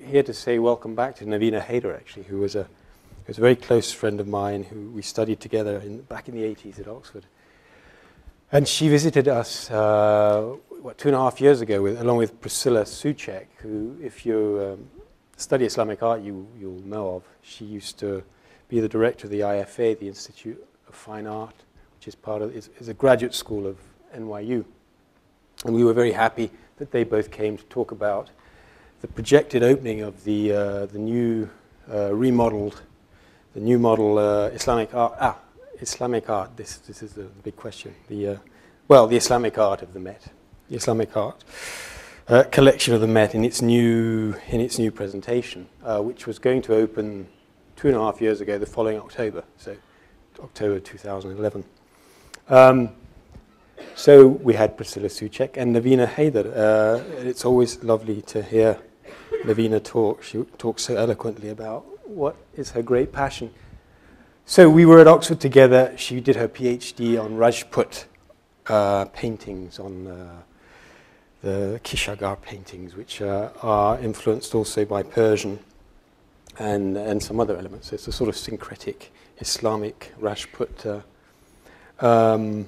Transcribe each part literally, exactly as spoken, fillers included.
here to say welcome back to Navina Haidar, actually, who was a, who was a very close friend of mine who we studied together in, back in the eighties at Oxford. And she visited us, uh, what, two and a half years ago, with, along with Priscilla Soucek, who, if you um, study Islamic art, you, you'll know of. She used to be the director of the I F A, the Institute of Fine Art, which is part of, is, is a graduate school of N Y U. And we were very happy that they both came to talk about the projected opening of the, uh, the new uh, remodeled, the new model uh, Islamic art. Ah, Islamic art, this, this is the big question. The, uh, well, the Islamic art of the Met, the Islamic art uh, collection of the Met in its new, in its new presentation, uh, which was going to open two and a half years ago, the following October, so October two thousand eleven. Um, so we had Priscilla Soucek and Navina Haidar. Uh, it's always lovely to hear Navina talk. She talks so eloquently about what is her great passion. So we were at Oxford together. She did her PhD on Rajput uh, paintings, on uh, the Kishagar paintings, which uh, are influenced also by Persian and, and some other elements. It's a sort of syncretic Islamic Rajput uh, um,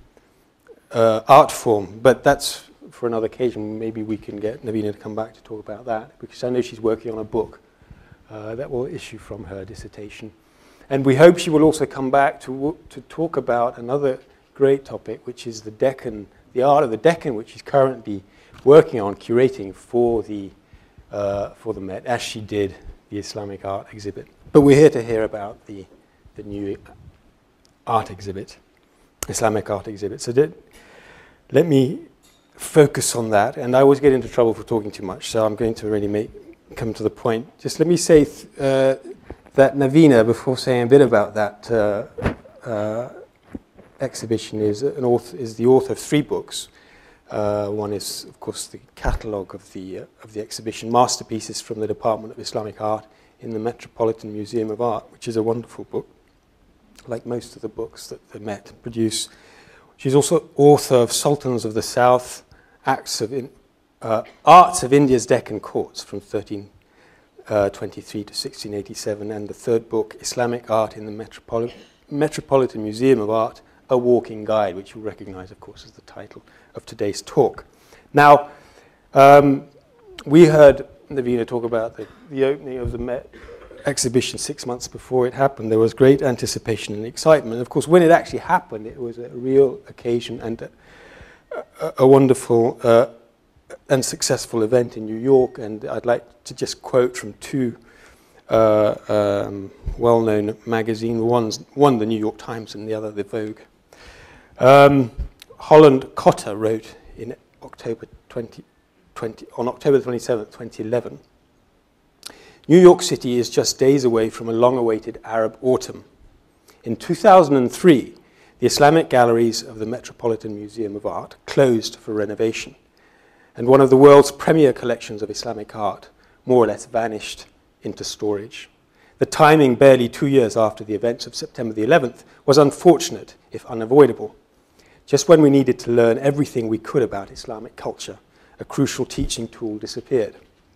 uh, art form. But that's for another occasion. Maybe we can get Navina to come back to talk about that, because I know she's working on a book uh, that will issue from her dissertation. And we hope she will also come back to, to talk about another great topic, which is the Deccan, the art of the Deccan, which she's currently working on, curating for the, uh, for the Met, as she did the Islamic art exhibit. But we're here to hear about the, the new art exhibit, Islamic art exhibit. So did, let me focus on that. And I always get into trouble for talking too much, so I'm going to really make, come to the point. Just let me say, th uh, that Navina, before saying a bit about that uh, uh, exhibition, is, an author, is the author of three books. Uh, one is, of course, the catalogue of the, uh, of the exhibition, Masterpieces from the Department of Islamic Art in the Metropolitan Museum of Art, which is a wonderful book, like most of the books that the Met produce. She's also author of Sultans of the South, Acts of in, uh, Arts of India's Deccan Courts from thirteen twenty-three to sixteen eighty-seven, and the third book, Islamic Art in the Metropoli Metropolitan Museum of Art, A Walking Guide, which you'll recognize, of course, as the title of today's talk. Now, um, we heard Navina talk about the, the opening of the Met exhibition six months before it happened. There was great anticipation and excitement. Of course, when it actually happened, it was a real occasion and a, a, a wonderful uh, and successful event in New York. And I'd like to just quote from two uh, um, well-known magazines, one's, one the New York Times and the other the Vogue. Um, Holland Cotter wrote in October twenty twenty, on October twenty-seventh, twenty eleven, New York City is just days away from a long-awaited Arab autumn. In two thousand three, the Islamic galleries of the Metropolitan Museum of Art closed for renovation, and one of the world's premier collections of Islamic art more or less vanished into storage. The timing, barely two years after the events of September the eleventh, was unfortunate, if unavoidable. Just when we needed to learn everything we could about Islamic culture, a crucial teaching tool disappeared.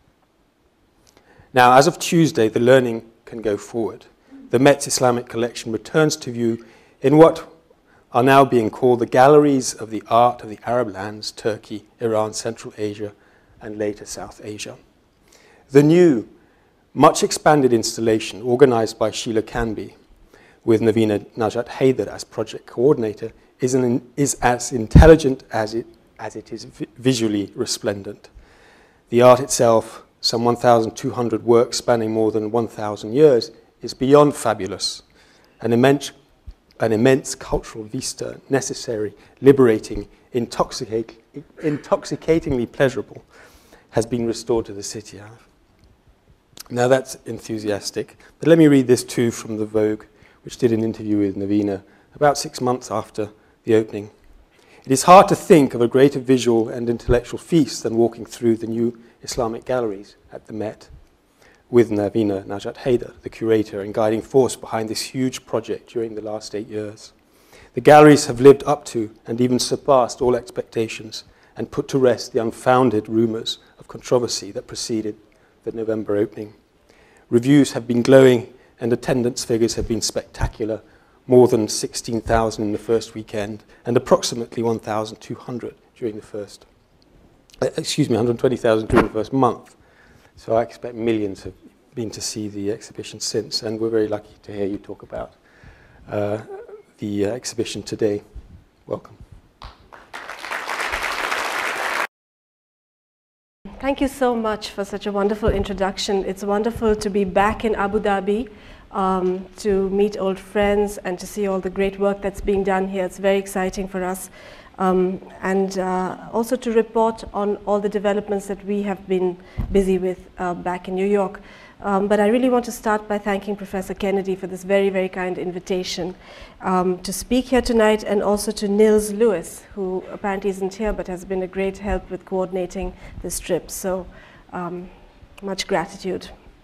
Now, as of Tuesday, the learning can go forward. The Met's Islamic collection returns to view in what are now being called the galleries of the art of the Arab lands, Turkey, Iran, Central Asia, and later South Asia. The new, much expanded installation, organized by Sheila Canby, with Navina Najat Haidar as project coordinator, is, an, is as intelligent as it, as it is vi visually resplendent. The art itself, some one thousand two hundred works spanning more than one thousand years, is beyond fabulous, an immense, an immense cultural vista, necessary, liberating, intoxicate, intoxicatingly pleasurable, has been restored to the city. Now that's enthusiastic, but let me read this too from the Vogue, which did an interview with Navina about six months after the opening. It is hard to think of a greater visual and intellectual feast than walking through the new Islamic galleries at the Met with Navina Najat Haidar, the curator and guiding force behind this huge project during the last eight years. The galleries have lived up to and even surpassed all expectations and put to rest the unfounded rumors of controversy that preceded the November opening. Reviews have been glowing and attendance figures have been spectacular, more than sixteen thousand in the first weekend and approximately one thousand two hundred during the first, uh, excuse me, one hundred twenty thousand during the first month. So I expect millions have been to see the exhibition since, and we're very lucky to hear you talk about uh, the uh, exhibition today. Welcome. Thank you so much for such a wonderful introduction. It's wonderful to be back in Abu Dhabi, um, to meet old friends and to see all the great work that's being done here. It's very exciting for us. Um, and uh, also to report on all the developments that we have been busy with uh, back in New York. Um, but I really want to start by thanking Professor Kennedy for this very, very kind invitation um, to speak here tonight, and also to Nils Lewis, who apparently isn't here but has been a great help with coordinating this trip. So um, much gratitude.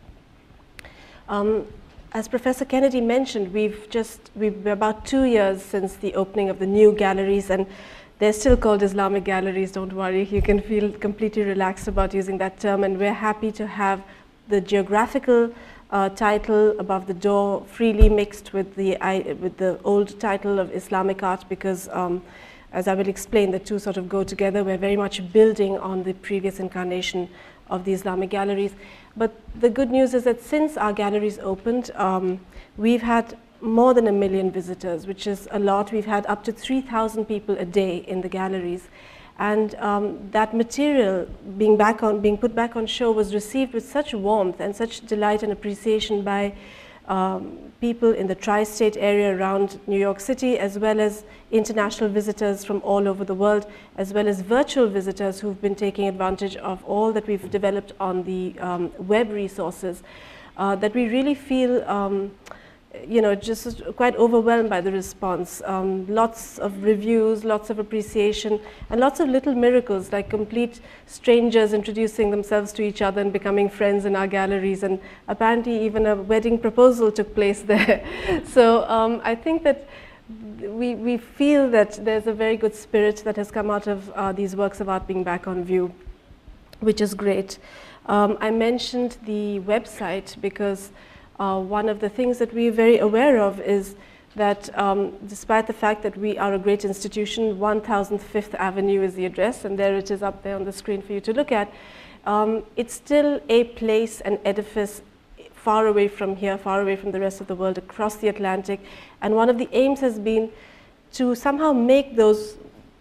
Um, as Professor Kennedy mentioned, we've just, we've about two years since the opening of the new galleries, and they're still called Islamic galleries, don't worry. You can feel completely relaxed about using that term, and we're happy to have the geographical uh, title above the door freely mixed with the, I, with the old title of Islamic art, because um, as I will explain, the two sort of go together. We're very much building on the previous incarnation of the Islamic galleries. But the good news is that since our galleries opened, um, we've had more than a million visitors, which is a lot. We've had up to three thousand people a day in the galleries. And um, that material being, back on, being put back on show was received with such warmth and such delight and appreciation by um, people in the tri-state area around New York City, as well as international visitors from all over the world, as well as virtual visitors who've been taking advantage of all that we've developed on the um, web resources, uh, that we really feel um, you know, just quite overwhelmed by the response. Um, lots of reviews, lots of appreciation, and lots of little miracles, like complete strangers introducing themselves to each other and becoming friends in our galleries. And apparently even a wedding proposal took place there. So um, I think that we, we feel that there's a very good spirit that has come out of uh, these works of art being back on view, which is great. Um, I mentioned the website because Uh, one of the things that we're very aware of is that um, despite the fact that we are a great institution, one thousand fifth Avenue is the address, and there it is up there on the screen for you to look at, um, it's still a place, an edifice far away from here, far away from the rest of the world, across the Atlantic. And one of the aims has been to somehow make those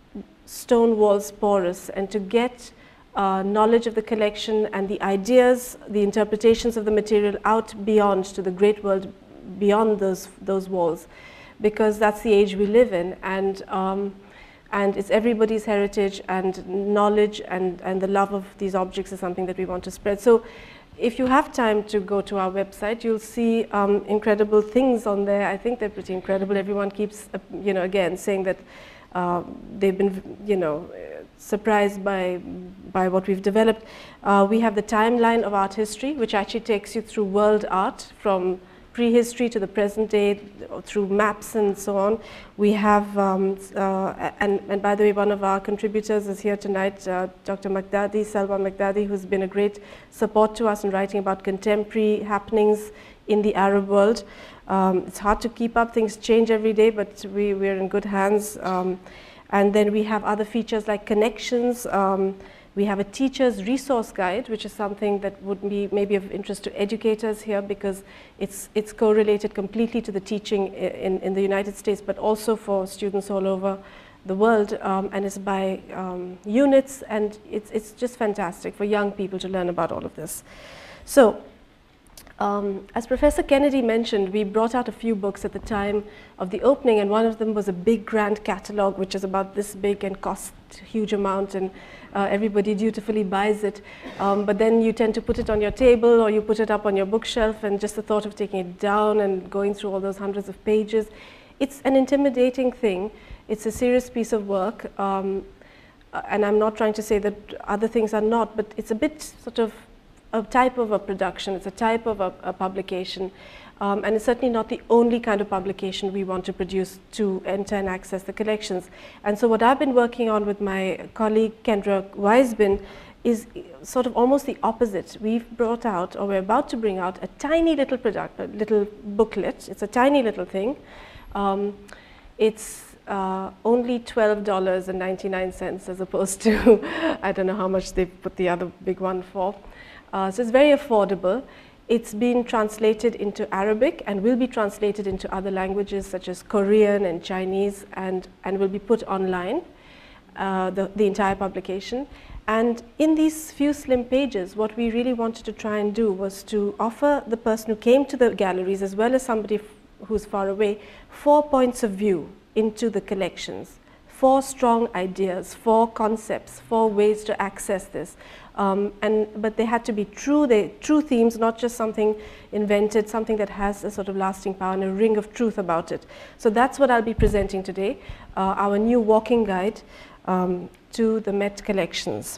stone walls porous and to get Uh, knowledge of the collection and the ideas, the interpretations of the material out beyond to the great world beyond those, those walls, because that's the age we live in, and, um, and it's everybody's heritage, and knowledge and, and the love of these objects is something that we want to spread. So if you have time to go to our website, you'll see um, incredible things on there. I think they're pretty incredible. Everyone keeps, uh, you know, again, saying that uh, they've been, you know, surprised by, by what we've developed. Uh, we have the timeline of art history, which actually takes you through world art from prehistory to the present day, through maps and so on. We have, um, uh, and, and by the way, one of our contributors is here tonight, uh, Doctor Magdadi, Salwa Magdadi, who's been a great support to us in writing about contemporary happenings in the Arab world. Um, it's hard to keep up, things change every day, but we, we're in good hands. Um, And then we have other features like connections. Um, we have a teacher's resource guide, which is something that would be maybe of interest to educators here, because it's, it's correlated completely to the teaching in, in the United States, but also for students all over the world. Um, and it's by um, units, and it's, it's just fantastic for young people to learn about all of this. So, Um, as Professor Kennedy mentioned, we brought out a few books at the time of the opening, and one of them was a big grand catalog, which is about this big and costs a huge amount, and uh, everybody dutifully buys it. Um, but then you tend to put it on your table, or you put it up on your bookshelf, and just the thought of taking it down and going through all those hundreds of pages, it's an intimidating thing. It's a serious piece of work, um, and I'm not trying to say that other things are not, but it's a bit sort of a type of a production, it's a type of a, a publication, um, and it's certainly not the only kind of publication we want to produce to enter and access the collections. And so what I've been working on with my colleague Kendra Weisbin is sort of almost the opposite. We've brought out, or we're about to bring out, a tiny little product, a little booklet. It's a tiny little thing. Um, it's uh, only twelve dollars and ninety-nine cents as opposed to, I don't know how much they put the other big one for. Uh, so it's very affordable. It's been translated into Arabic and will be translated into other languages such as Korean and Chinese, and, and will be put online, uh, the, the entire publication. And in these few slim pages, what we really wanted to try and do was to offer the person who came to the galleries, as well as somebody who's far away, four points of view into the collections, four strong ideas, four concepts, four ways to access this. Um, and, but they had to be true, they, true themes, not just something invented, something that has a sort of lasting power and a ring of truth about it. So that's what I'll be presenting today, uh, our new walking guide um, to the Met collections.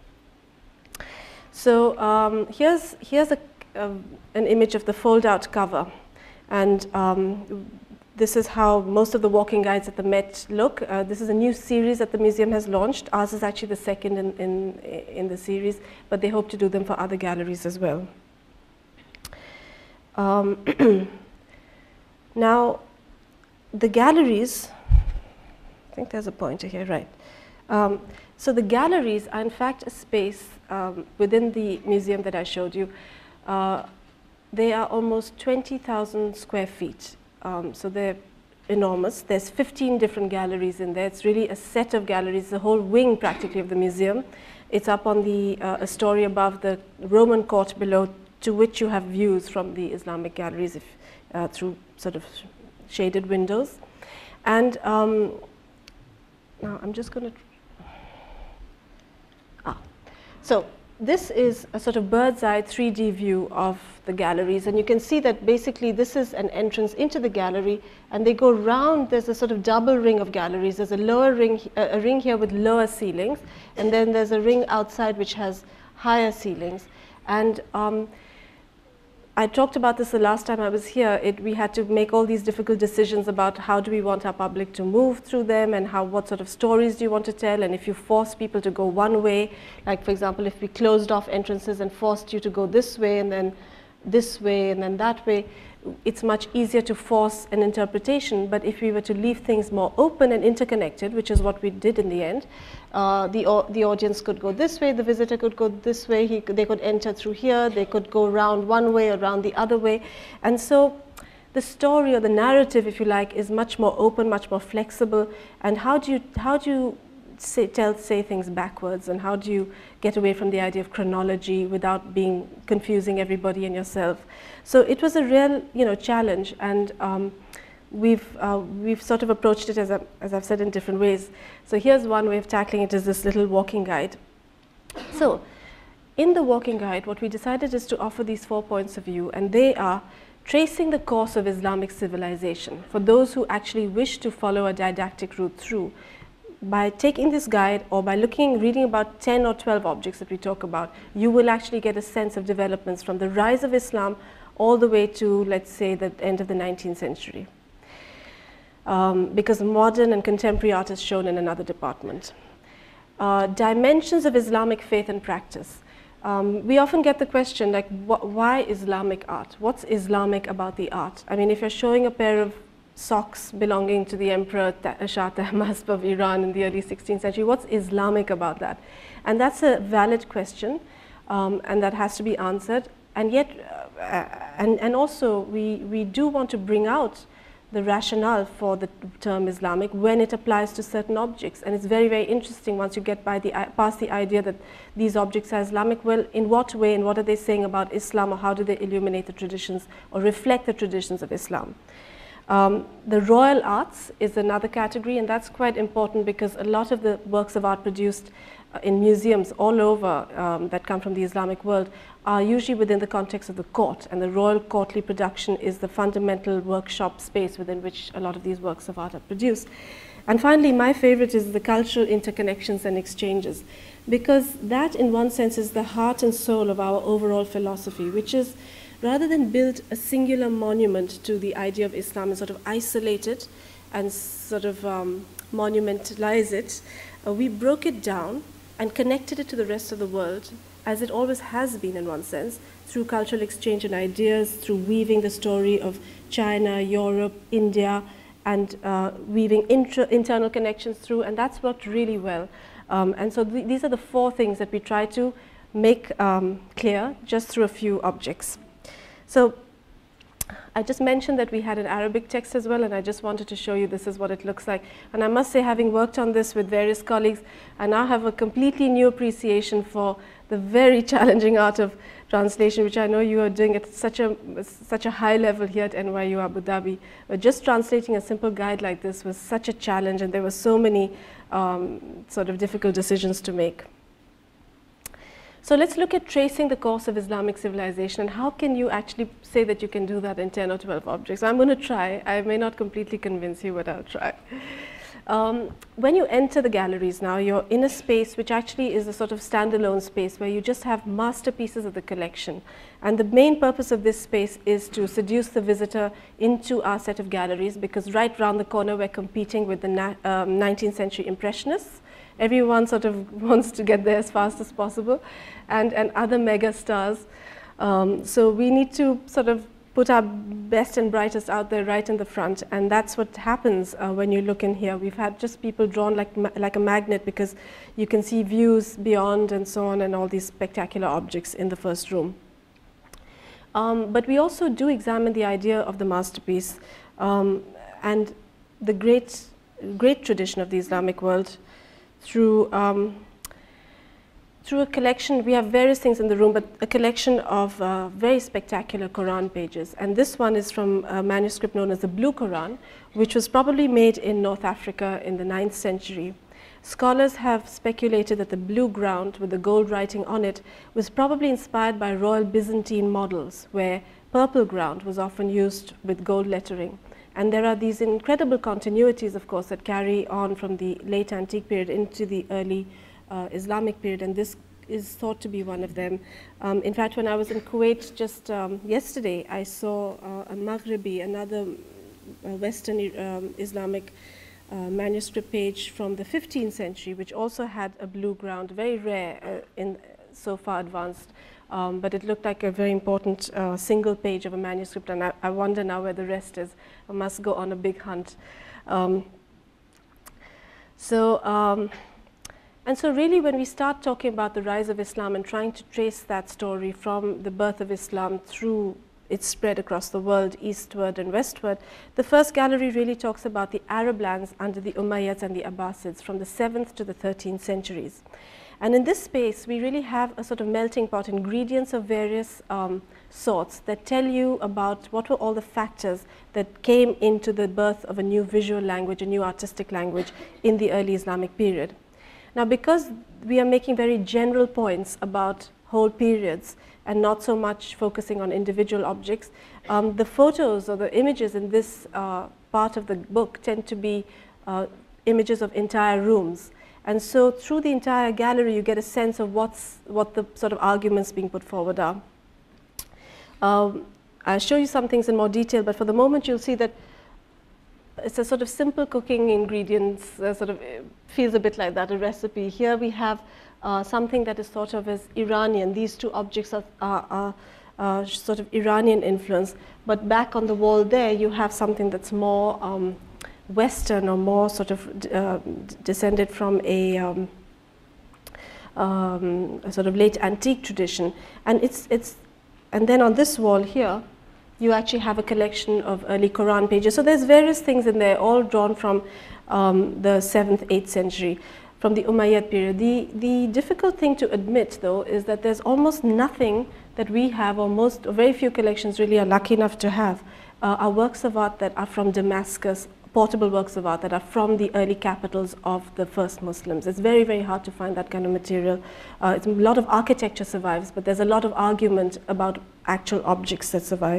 So um, here's, here's a, uh, an image of the fold-out cover. And um, this is how most of the walking guides at the Met look. Uh, this is a new series that the museum has launched. Ours is actually the second in, in, in the series, but they hope to do them for other galleries as well. Um, now, the galleries, I think there's a pointer here, right. Um, so the galleries are in fact a space um, within the museum that I showed you. Uh, they are almost twenty thousand square feet. Um, so they're enormous. There's fifteen different galleries in there. It's really a set of galleries, the whole wing practically of the museum. It's up on the, uh, a story above the Roman court below, to which you have views from the Islamic galleries if, uh, through sort of shaded windows. And um, now I'm just going to, ah, so this is a sort of bird's eye three D view of the galleries, and you can see that basically this is an entrance into the gallery, and they go round. There's a sort of double ring of galleries. There's a lower ring, uh, a ring here with lower ceilings, and then there's a ring outside which has higher ceilings. And um, I talked about this the last time I was here. It, we had to make all these difficult decisions about how do we want our public to move through them, and how, what sort of stories do you want to tell, and if you force people to go one way, like for example, if we closed off entrances and forced you to go this way and then this way and then that way, it's much easier to force an interpretation. But if we were to leave things more open and interconnected, which is what we did in the end, uh, the, the audience could go this way, the visitor could go this way, he, they could enter through here, they could go around one way or around the other way. And so the story or the narrative, if you like, is much more open, much more flexible. And how do you, how do you say, tell, say things backwards, and how do you get away from the idea of chronology without being confusing everybody and yourself? So it was a real, you know, challenge, and um, we've uh, we've sort of approached it as a, as I've said in different ways. So here's one way of tackling it: is this little walking guide. So in the walking guide, what we decided is to offer these four points of view, and they are tracing the course of Islamic civilization for those who actually wish to follow a didactic route through. By taking this guide, or by looking, reading about ten or twelve objects that we talk about, you will actually get a sense of developments from the rise of Islam all the way to, let's say, the end of the nineteenth century. Um, because modern and contemporary art is shown in another department. Uh, dimensions of Islamic faith and practice. Um, we often get the question, like, wh why Islamic art? What's Islamic about the art? I mean, if you're showing a pair of socks belonging to the Emperor Shah Tahmasp of Iran in the early sixteenth century, what's Islamic about that? And that's a valid question, um, and that has to be answered. And yet, uh, and, and also, we, we do want to bring out the rationale for the term Islamic when it applies to certain objects. And it's very, very interesting once you get by the, past the idea that these objects are Islamic. Well, in what way, and what are they saying about Islam, or how do they illuminate the traditions or reflect the traditions of Islam? Um, the royal arts is another category, and that's quite important because a lot of the works of art produced uh, in museums all over um, that come from the Islamic world are usually within the context of the court, and the royal courtly production is the fundamental workshop space within which a lot of these works of art are produced. And finally, my favorite is the cultural interconnections and exchanges, because that in one sense is the heart and soul of our overall philosophy, which is, rather than build a singular monument to the idea of Islam and sort of isolate it and sort of um, monumentalize it, uh, we broke it down and connected it to the rest of the world, as it always has been in one sense, through cultural exchange and ideas, through weaving the story of China, Europe, India, and uh, weaving intra internal connections through, and that's worked really well. Um, and so th these are the four things that we try to make um, clear just through a few objects. So I just mentioned that we had an Arabic text as well, and I just wanted to show you this is what it looks like. And I must say, having worked on this with various colleagues, I now have a completely new appreciation for the very challenging art of translation, which I know you are doing at such a, such a high level here at N Y U Abu Dhabi. But just translating a simple guide like this was such a challenge, and there were so many um, sort of difficult decisions to make. So let's look at tracing the course of Islamic civilization, and how can you actually say that you can do that in ten or twelve objects? I'm going to try. I may not completely convince you, but I'll try. Um, when you enter the galleries now, you're in a space which actually is a sort of standalone space where you just have masterpieces of the collection. And the main purpose of this space is to seduce the visitor into our set of galleries, because right round the corner we're competing with the na um, nineteenth century Impressionists. Everyone sort of wants to get there as fast as possible, and, and other mega stars. Um, so we need to sort of put our best and brightest out there right in the front, and that's what happens uh, when you look in here. We've had just people drawn like, ma like a magnet, because you can see views beyond and so on, and all these spectacular objects in the first room. Um, but we also do examine the idea of the masterpiece um, and the great, great tradition of the Islamic world through um, Through a collection. We have various things in the room, but a collection of uh, very spectacular Quran pages. And this one is from a manuscript known as the Blue Quran, which was probably made in North Africa in the ninth century. Scholars have speculated that the blue ground with the gold writing on it was probably inspired by royal Byzantine models, where purple ground was often used with gold lettering. And there are these incredible continuities, of course, that carry on from the late antique period into the early Uh, Islamic period, and this is thought to be one of them. Um, in fact, when I was in Kuwait just um, yesterday, I saw uh, a Maghribi, another uh, Western um, Islamic uh, manuscript page from the fifteenth century, which also had a blue ground, very rare uh, in so far advanced, um, but it looked like a very important uh, single page of a manuscript, and I, I wonder now where the rest is. I must go on a big hunt. Um, so. Um, And so really, when we start talking about the rise of Islam and trying to trace that story from the birth of Islam through its spread across the world, eastward and westward, the first gallery really talks about the Arab lands under the Umayyads and the Abbasids from the seventh to the thirteenth centuries. And in this space, we really have a sort of melting pot, ingredients of various um, sorts that tell you about what were all the factors that came into the birth of a new visual language, a new artistic language in the early Islamic period. Now, because we are making very general points about whole periods and not so much focusing on individual objects, um, the photos or the images in this uh, part of the book tend to be uh, images of entire rooms. And so through the entire gallery, you get a sense of what's, what the sort of arguments being put forward are. Um, I'll show you some things in more detail, but for the moment, you'll see that it's a sort of simple cooking ingredients, uh, sort of uh, feels a bit like that, a recipe. Here we have uh, something that is thought of as Iranian. These two objects are, are, are uh, sort of Iranian influence. But back on the wall there, you have something that's more um, Western, or more sort of uh, descended from a, um, um, a sort of late antique tradition. And it's, it's, and then on this wall here, you actually have a collection of early Quran pages. So there's various things in there, all drawn from um, the seventh, eighth century, from the Umayyad period. The, the difficult thing to admit, though, is that there's almost nothing that we have, or most, or very few collections really are lucky enough to have, uh, are works of art that are from Damascus, portable works of art that are from the early capitals of the first Muslims. It's very, very hard to find that kind of material. Uh, it's, a lot of architecture survives, but there's a lot of argument about actual objects that survive.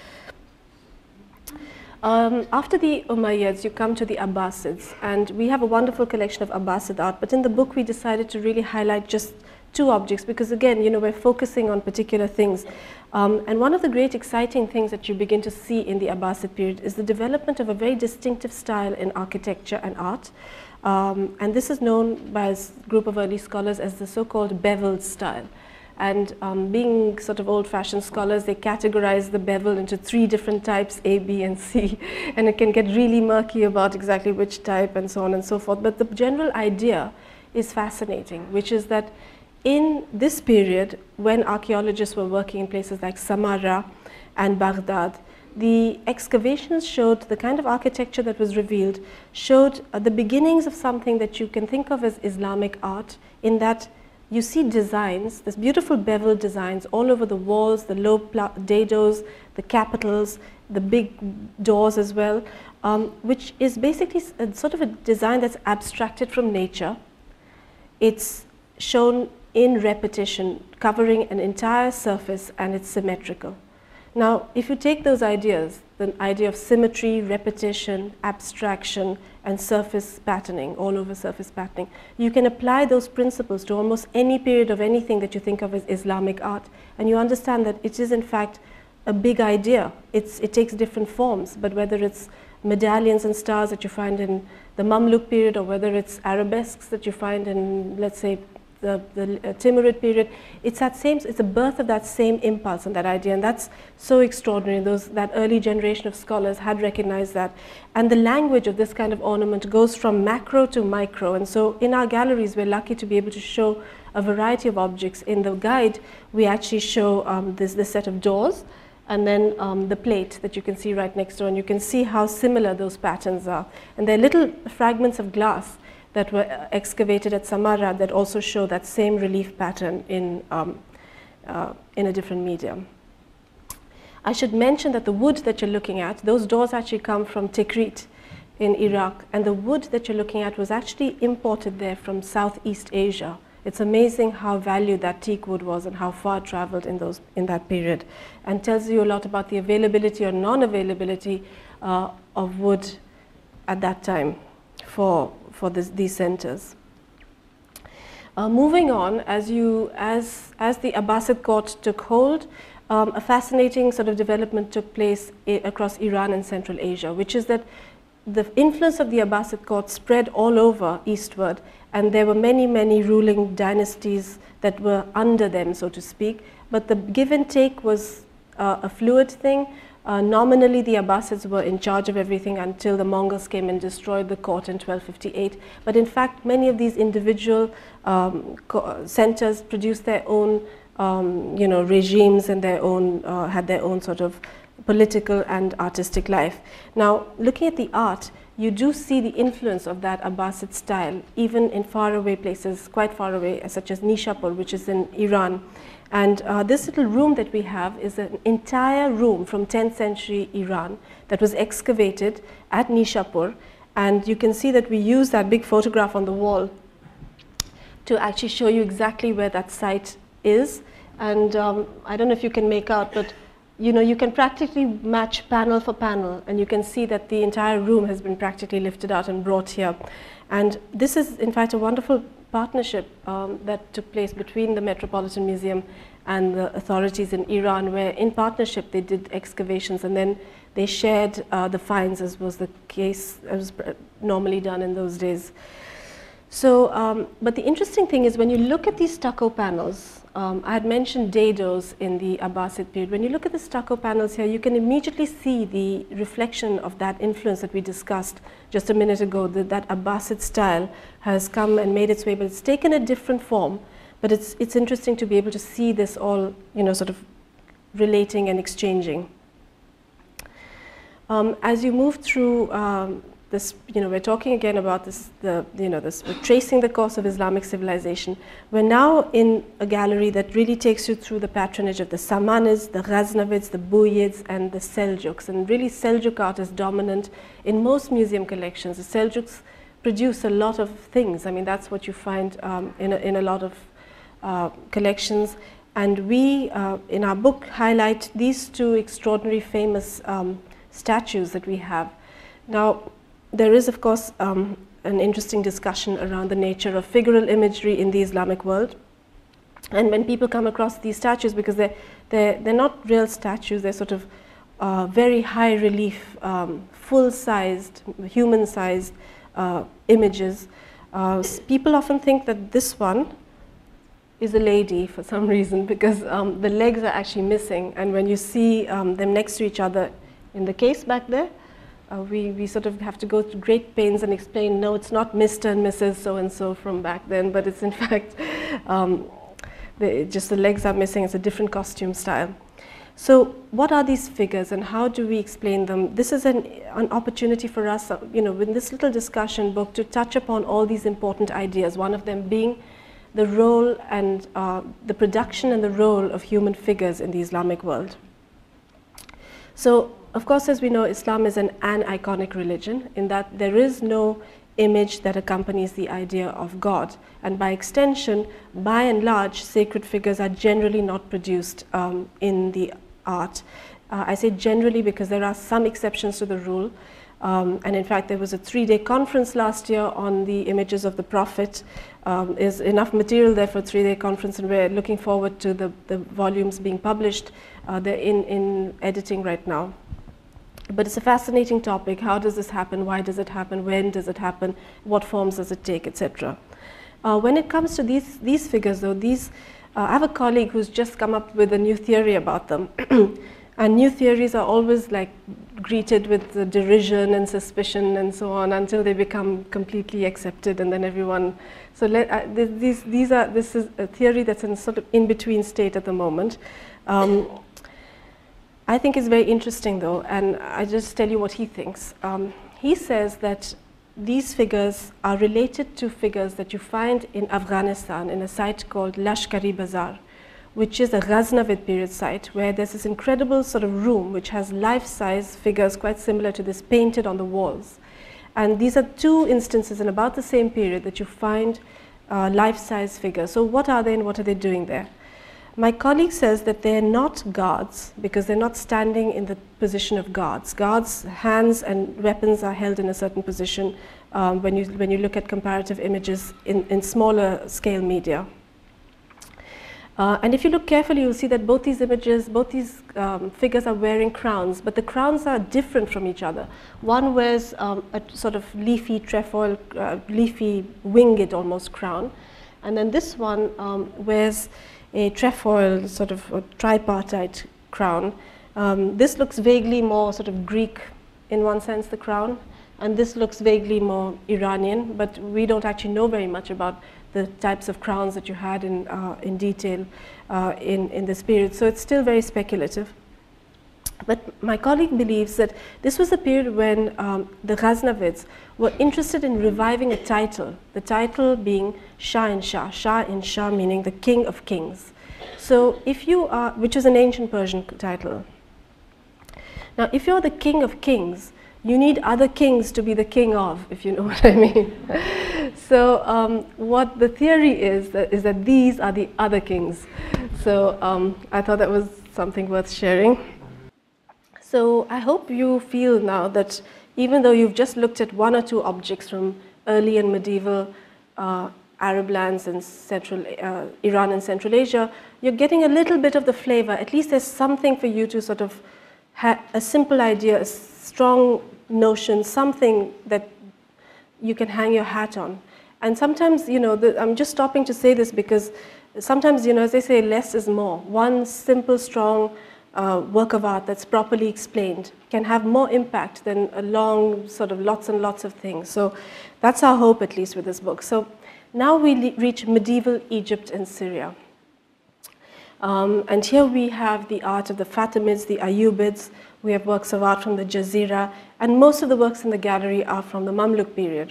Um, after the Umayyads, you come to the Abbasids, and we have a wonderful collection of Abbasid art, but in the book we decided to really highlight just two objects, because again, you know, we're focusing on particular things. Um, and one of the great exciting things that you begin to see in the Abbasid period is the development of a very distinctive style in architecture and art. Um, and this is known by a group of early scholars as the so-called beveled style. And um, being sort of old-fashioned scholars, they categorize the bevel into three different types, A, B, and C. And it can get really murky about exactly which type and so on and so forth. But the general idea is fascinating, which is that in this period, when archaeologists were working in places like Samarra and Baghdad, the excavations showed the kind of architecture that was revealed, showed uh, the beginnings of something that you can think of as Islamic art, in that you see designs, this beautiful beveled designs all over the walls, the low dados, the capitals, the big doors as well, um, which is basically a, sort of a design that's abstracted from nature. It's shown in repetition, covering an entire surface, and it's symmetrical. Now, if you take those ideas, the idea of symmetry, repetition, abstraction, and surface patterning, all over surface patterning, you can apply those principles to almost any period of anything that you think of as Islamic art, and you understand that it is in fact a big idea. It's, it takes different forms, but whether it's medallions and stars that you find in the Mamluk period, or whether it's arabesques that you find in, let's say, the, the uh, Timurid period, it's that same, it's a birth of that same impulse and that idea, and that's so extraordinary. Those, that early generation of scholars had recognized that. And the language of this kind of ornament goes from macro to micro, and so in our galleries we're lucky to be able to show a variety of objects. In the guide we actually show um, this, this set of doors, and then um, the plate that you can see right next door, and you can see how similar those patterns are. And they're little fragments of glass that were excavated at Samarra that also show that same relief pattern in, um, uh, in a different medium. I should mention that the wood that you're looking at, those doors actually come from Tikrit in Iraq, and the wood that you're looking at was actually imported there from Southeast Asia. It's amazing how valued that teak wood was and how far it traveled in, those, in that period, and tells you a lot about the availability or non-availability uh, of wood at that time for, for this, these centers. Uh, moving on, as, you, as, as the Abbasid court took hold, um, a fascinating sort of development took place I across Iran and Central Asia, which is that the influence of the Abbasid court spread all over eastward, and there were many, many ruling dynasties that were under them, so to speak. But the give and take was uh, a fluid thing. Uh, nominally, the Abbasids were in charge of everything until the Mongols came and destroyed the court in twelve fifty-eight. But in fact, many of these individual um, centers produced their own um, you know, regimes, and their own, uh, had their own sort of political and artistic life. Now, looking at the art, you do see the influence of that Abbasid style, even in faraway places, quite far away, such as Nishapur, which is in Iran. And uh, this little room that we have is an entire room from tenth century Iran that was excavated at Nishapur. And you can see that we use that big photograph on the wall to actually show you exactly where that site is. And um, I don't know if you can make out, but you know, you can practically match panel for panel, and you can see that the entire room has been practically lifted out and brought here. And this is, in fact, a wonderful partnership um, that took place between the Metropolitan Museum and the authorities in Iran, where in partnership they did excavations, and then they shared uh, the finds, as was the case, as was normally done in those days. So, um, but the interesting thing is when you look at these stucco panels, um, I had mentioned dados in the Abbasid period. When you look at the stucco panels here, you can immediately see the reflection of that influence that we discussed just a minute ago, that that Abbasid style has come and made its way, but it's taken a different form. But it's, it's interesting to be able to see this all, you know, sort of relating and exchanging. Um, as you move through um, this, you know, we're talking again about this, the, you know, this, we're tracing the course of Islamic civilization. We're now in a gallery that really takes you through the patronage of the Samanids, the Ghaznavids, the Buyids, and the Seljuks. And really, Seljuk art is dominant in most museum collections. The Seljuks produce a lot of things. I mean, that's what you find um, in, a, in a lot of uh, collections. And we, uh, in our book, highlight these two extraordinary famous um, statues that we have. Now, there is, of course, um, an interesting discussion around the nature of figural imagery in the Islamic world. And when people come across these statues, because they're, they're, they're not real statues, they're sort of uh, very high relief, um, full-sized, human-sized uh, images, uh, people often think that this one is a lady for some reason, because um, the legs are actually missing. And when you see um, them next to each other in the case back there, uh, we, we sort of have to go to great pains and explain, no, it's not Mister and Missus so-and-so from back then, but it's in fact, um, the, just the legs are missing. It's a different costume style. So what are these figures and how do we explain them? This is an, an opportunity for us, uh, you know, in this little discussion book to touch upon all these important ideas, one of them being the role and uh, the production and the role of human figures in the Islamic world. So, of course, as we know, Islam is an an-iconic religion in that there is no image that accompanies the idea of God. And by extension, by and large, sacred figures are generally not produced um, in the art. Uh, I say generally because there are some exceptions to the rule. Um, and in fact, there was a three-day conference last year on the images of the Prophet. Um, there's enough material there for a three-day conference, and we're looking forward to the, the volumes being published. Uh, they're in, in editing right now. But it's a fascinating topic. How does this happen? Why does it happen? When does it happen? What forms does it take, et cetera. Uh, when it comes to these, these figures, though, these, uh, I have a colleague who's just come up with a new theory about them. And new theories are always like greeted with uh, derision and suspicion and so on until they become completely accepted, and then everyone. So let, uh, th these these are this is a theory that's in sort of in between state at the moment. Um, I think it's very interesting though, and I just tell you what he thinks. Um, he says that these figures are related to figures that you find in Afghanistan in a site called Lashkari Bazaar, which is a Ghaznavid period site where there's this incredible sort of room which has life-size figures quite similar to this painted on the walls. And these are two instances in about the same period that you find uh, life-size figures. So what are they and what are they doing there? My colleague says that they're not guards because they're not standing in the position of guards. Guards' hands and weapons are held in a certain position um, when, you, when you look at comparative images in, in smaller scale media. Uh, and if you look carefully, you'll see that both these images, both these um, figures are wearing crowns, but the crowns are different from each other. One wears um, a sort of leafy trefoil, uh, leafy winged almost crown, and then this one um, wears a trefoil sort of a tripartite crown. Um, this looks vaguely more sort of Greek in one sense, the crown, and this looks vaguely more Iranian, but we don't actually know very much about the types of crowns that you had in, uh, in detail uh, in, in this period. So it's still very speculative. But my colleague believes that this was a period when um, the Ghaznavids were interested in reviving a title, the title being Shah in Shah, Shah in Shah meaning the king of kings. So if you are, which is an ancient Persian title. Now if you're the king of kings, you need other kings to be the king of, if you know what I mean. So um, what the theory is, that, is that these are the other kings. So um, I thought that was something worth sharing. So I hope you feel now that even though you've just looked at one or two objects from early and medieval uh, Arab lands and Central, uh, Iran and Central Asia, you're getting a little bit of the flavor. At least there's something for you to sort of have a simple idea, a strong notion, something that you can hang your hat on. And sometimes, you know, the, I'm just stopping to say this because sometimes, you know, as they say, less is more. One simple, strong uh, work of art that's properly explained can have more impact than a long sort of lots and lots of things. So that's our hope, at least, with this book. So now we reach medieval Egypt and Syria. Um, and here we have the art of the Fatimids, the Ayyubids. We have works of art from the Jazeera, and most of the works in the gallery are from the Mamluk period.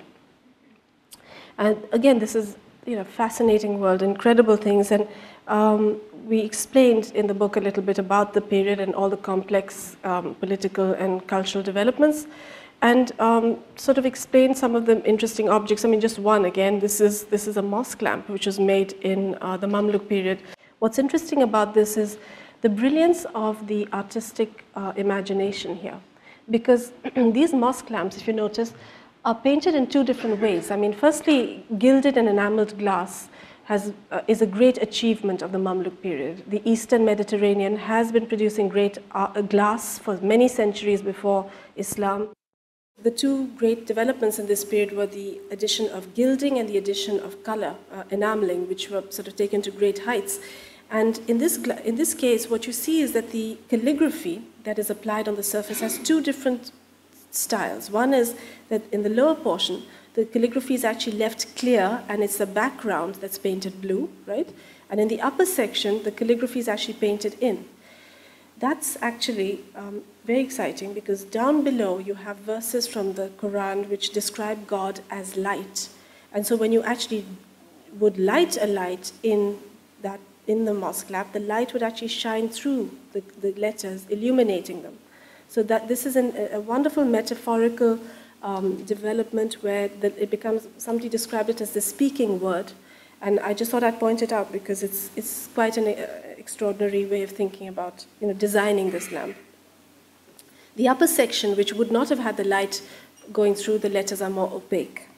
And again, this is, you know, fascinating world, incredible things, and um, we explained in the book a little bit about the period and all the complex um, political and cultural developments, and um, sort of explained some of the interesting objects. I mean, just one again. This is this is a mosque lamp which was made in uh, the Mamluk period. What's interesting about this is the brilliance of the artistic uh, imagination here, because these mosque lamps, if you notice, are painted in two different ways. I mean, firstly, gilded and enameled glass has, uh, is a great achievement of the Mamluk period. The Eastern Mediterranean has been producing great uh, glass for many centuries before Islam. The two great developments in this period were the addition of gilding and the addition of color, uh, enameling, which were sort of taken to great heights. And in this, in this case, what you see is that the calligraphy that is applied on the surface has two different styles. One is that in the lower portion, the calligraphy is actually left clear and it's the background that's painted blue, right? And in the upper section, the calligraphy is actually painted in. That's actually um, very exciting because down below you have verses from the Quran which describe God as light. And so when you actually would light a light in, that, in the mosque lamp, the light would actually shine through the, the letters, illuminating them. So that this is an, a wonderful metaphorical um, development where the, it becomes, somebody described it as the speaking word. And I just thought I'd point it out because it's, it's quite an uh, extraordinary way of thinking about, you know, designing this lamp. The upper section, which would not have had the light going through, the letters are more opaque.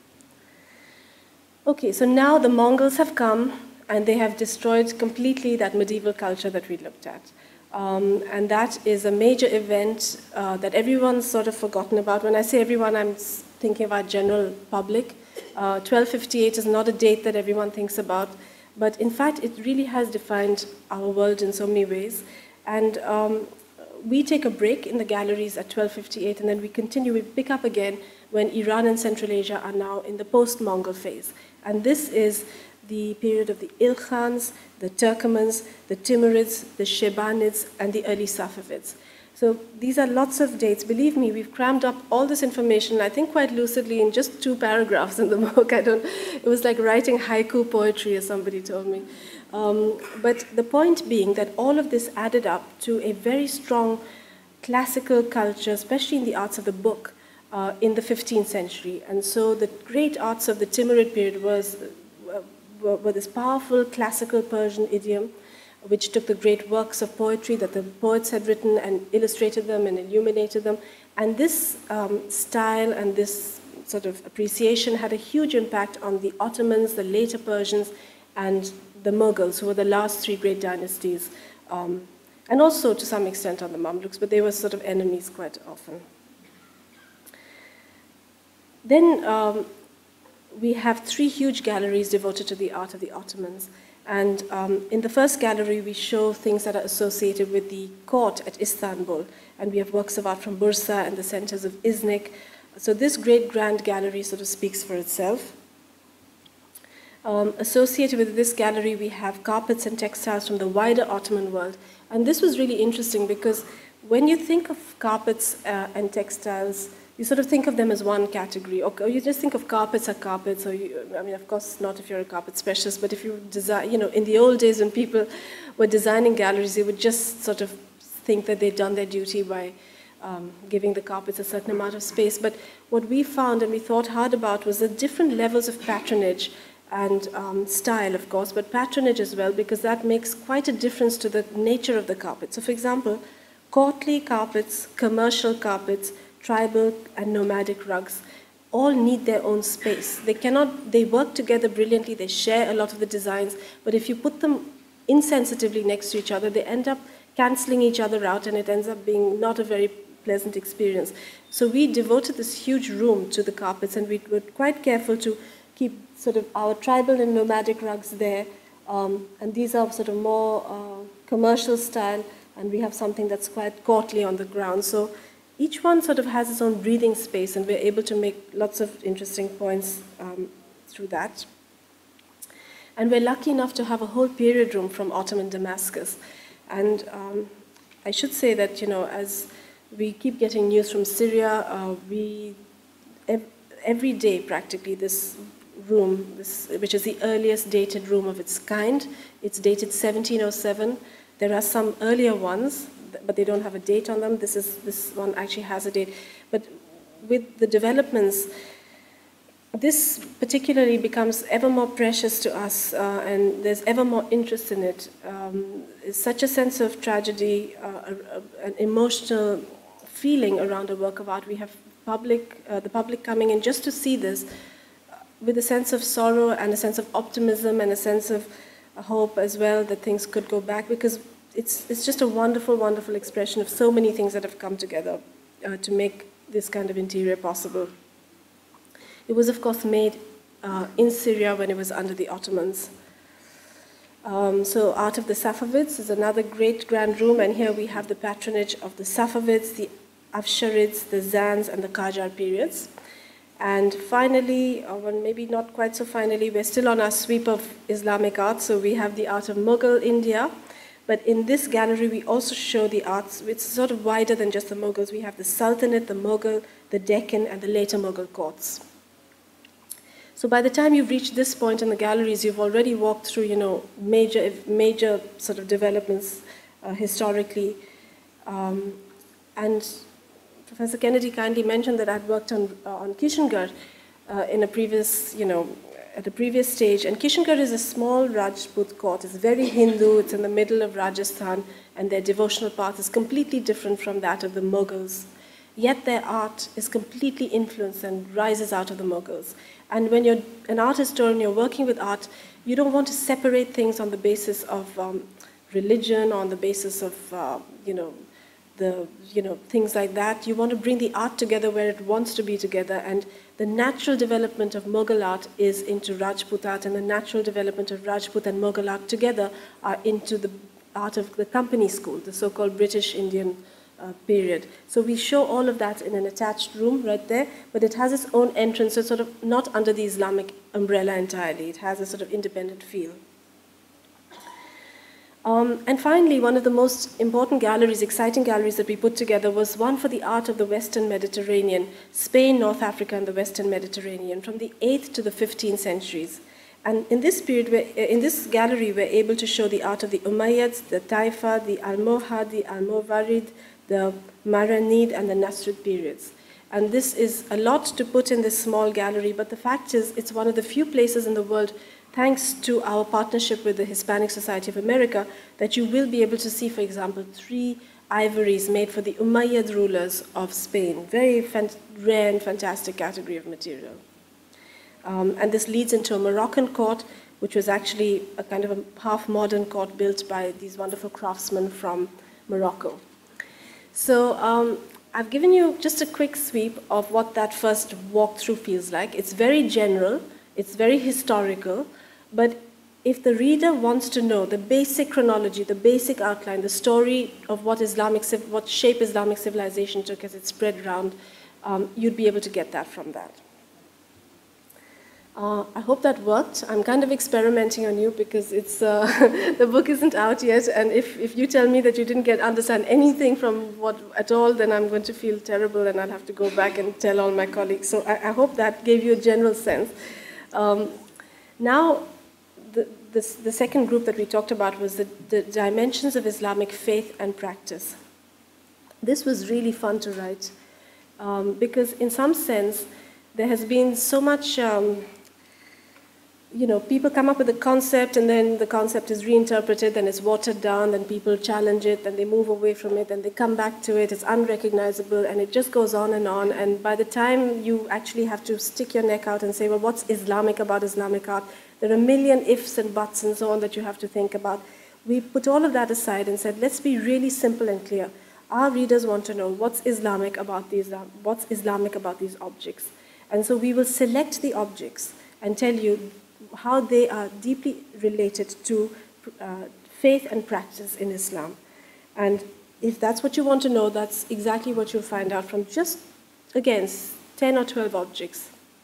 Okay, so now the Mongols have come and they have destroyed completely that medieval culture that we looked at. Um, and that is a major event uh, that everyone's sort of forgotten about. When I say everyone, I'm thinking about general public. Uh, twelve fifty-eight is not a date that everyone thinks about, but in fact, it really has defined our world in so many ways. And um, we take a break in the galleries at twelve fifty-eight, and then we continue, we pick up again when Iran and Central Asia are now in the post-Mongol phase. And this is the period of the Ilkhans, the Turkomans, the Timurids, the Shebanids, and the early Safavids. So these are lots of dates. Believe me, we've crammed up all this information, I think quite lucidly, in just two paragraphs in the book. I don't, it was like writing haiku poetry, as somebody told me. Um, but the point being that all of this added up to a very strong classical culture, especially in the arts of the book, uh, in the fifteenth century. And so the great arts of the Timurid period was, uh, were, were this powerful classical Persian idiom, which took the great works of poetry that the poets had written and illustrated them and illuminated them. And this um, style and this sort of appreciation had a huge impact on the Ottomans, the later Persians, and the Mughals, who were the last three great dynasties, um, and also to some extent on the Mamluks, but they were sort of enemies quite often. Then um, we have three huge galleries devoted to the art of the Ottomans. And um, in the first gallery, we show things that are associated with the court at Istanbul. And we have works of art from Bursa and the centers of Iznik. So this great grand gallery sort of speaks for itself. Um, associated with this gallery, we have carpets and textiles from the wider Ottoman world. And this was really interesting because when you think of carpets uh, and textiles, you sort of think of them as one category, or you just think of carpets as carpets, or you, I mean, of course, not if you're a carpet specialist, but if you design, you know, in the old days when people were designing galleries, they would just sort of think that they'd done their duty by um, giving the carpets a certain amount of space. But what we found and we thought hard about was the different levels of patronage and um, style, of course, but patronage as well, because that makes quite a difference to the nature of the carpet. So, for example, courtly carpets, commercial carpets, tribal and nomadic rugs all need their own space. They cannot, they work together brilliantly, they share a lot of the designs, but if you put them insensitively next to each other, they end up cancelling each other out and it ends up being not a very pleasant experience. So we devoted this huge room to the carpets and we were quite careful to keep sort of our tribal and nomadic rugs there. Um, and these are sort of more uh, commercial style, and we have something that's quite courtly on the ground. So each one sort of has its own breathing space, and we're able to make lots of interesting points um, through that. And we're lucky enough to have a whole period room from Ottoman Damascus. And um, I should say that, you know, as we keep getting news from Syria, uh, we, ev every day practically, this room, this, which is the earliest dated room of its kind, it's dated seventeen oh seven. There are some earlier ones, but they don't have a date on them. This is this one actually has a date. But with the developments, this particularly becomes ever more precious to us, uh, and there's ever more interest in it. Um, it's such a sense of tragedy, uh, a, a, an emotional feeling around a work of art. We have public, uh, the public coming in just to see this. with a sense of sorrow and a sense of optimism and a sense of hope as well that things could go back, because it's, it's just a wonderful, wonderful expression of so many things that have come together uh, to make this kind of interior possible. It was, of course, made uh, in Syria when it was under the Ottomans. Um, so Art of the Safavids is another great grand room, and here we have the patronage of the Safavids, the Afsharids, the Zands, and the Qajar periods. And finally, or well, maybe not quite so finally, we're still on our sweep of Islamic art, so we have the art of Mughal India. But in this gallery, we also show the arts, it's sort of wider than just the Mughals. We have the Sultanate, the Mughal, the Deccan, and the later Mughal courts. So by the time you've reached this point in the galleries, you've already walked through, you know, major, major sort of developments uh, historically. Um, and Professor Kennedy kindly mentioned that I'd worked on, uh, on Kishangarh uh, in a previous, you know, at a previous stage. And Kishangarh is a small Rajput court. It's very Hindu. It's in the middle of Rajasthan, and their devotional path is completely different from that of the Mughals. Yet their art is completely influenced and rises out of the Mughals. And when you're an art historian, you're working with art, you don't want to separate things on the basis of um, religion, on the basis of, uh, you know, the, you know, things like that. You want to bring the art together where it wants to be together. And the natural development of Mughal art is into Rajput art, and the natural development of Rajput and Mughal art together are into the art of the company school, the so-called British Indian Uh, period. So we show all of that in an attached room right there, but it has its own entrance, so it's sort of not under the Islamic umbrella entirely. It has a sort of independent feel. Um, and finally, one of the most important galleries, exciting galleries that we put together was one for the art of the Western Mediterranean, Spain, North Africa, and the Western Mediterranean, from the eighth to the fifteenth centuries. And in this period, in this gallery, we're able to show the art of the Umayyads, the Taifa, the Almohad, the Almovarid, the Maranid, and the Nasrid periods. And this is a lot to put in this small gallery, but the fact is it's one of the few places in the world, thanks to our partnership with the Hispanic Society of America, that you will be able to see, for example, three ivories made for the Umayyad rulers of Spain. Very rare and fantastic category of material. Um, and this leads into a Moroccan court, which was actually a kind of a half-modern court built by these wonderful craftsmen from Morocco. So um, I've given you just a quick sweep of what that first walkthrough feels like. It's very general, it's very historical, but if the reader wants to know the basic chronology, the basic outline, the story of what Islamic, what shape Islamic civilization took as it spread around, um, you'd be able to get that from that. Uh, I hope that worked. I'm kind of experimenting on you because it's, uh, the book isn't out yet, and if, if you tell me that you didn't get understand anything from what at all, then I'm going to feel terrible and I'll have to go back and tell all my colleagues. So I, I hope that gave you a general sense. Um, now, the, the, the second group that we talked about was the, the dimensions of Islamic faith and practice. This was really fun to write um, because in some sense, there has been so much um, you know, people come up with a concept and then the concept is reinterpreted, then it's watered down, then people challenge it, then they move away from it, then they come back to it, it's unrecognizable, and it just goes on and on. And by the time you actually have to stick your neck out and say, well, what's Islamic about Islamic art? There are a million ifs and buts and so on that you have to think about. We put all of that aside and said, let's be really simple and clear. Our readers want to know what's Islamic about these, what's Islamic about these objects. And so we will select the objects and tell you how they are deeply related to uh, faith and practice in Islam. And if that's what you want to know, that's exactly what you'll find out from just, again, ten or twelve objects.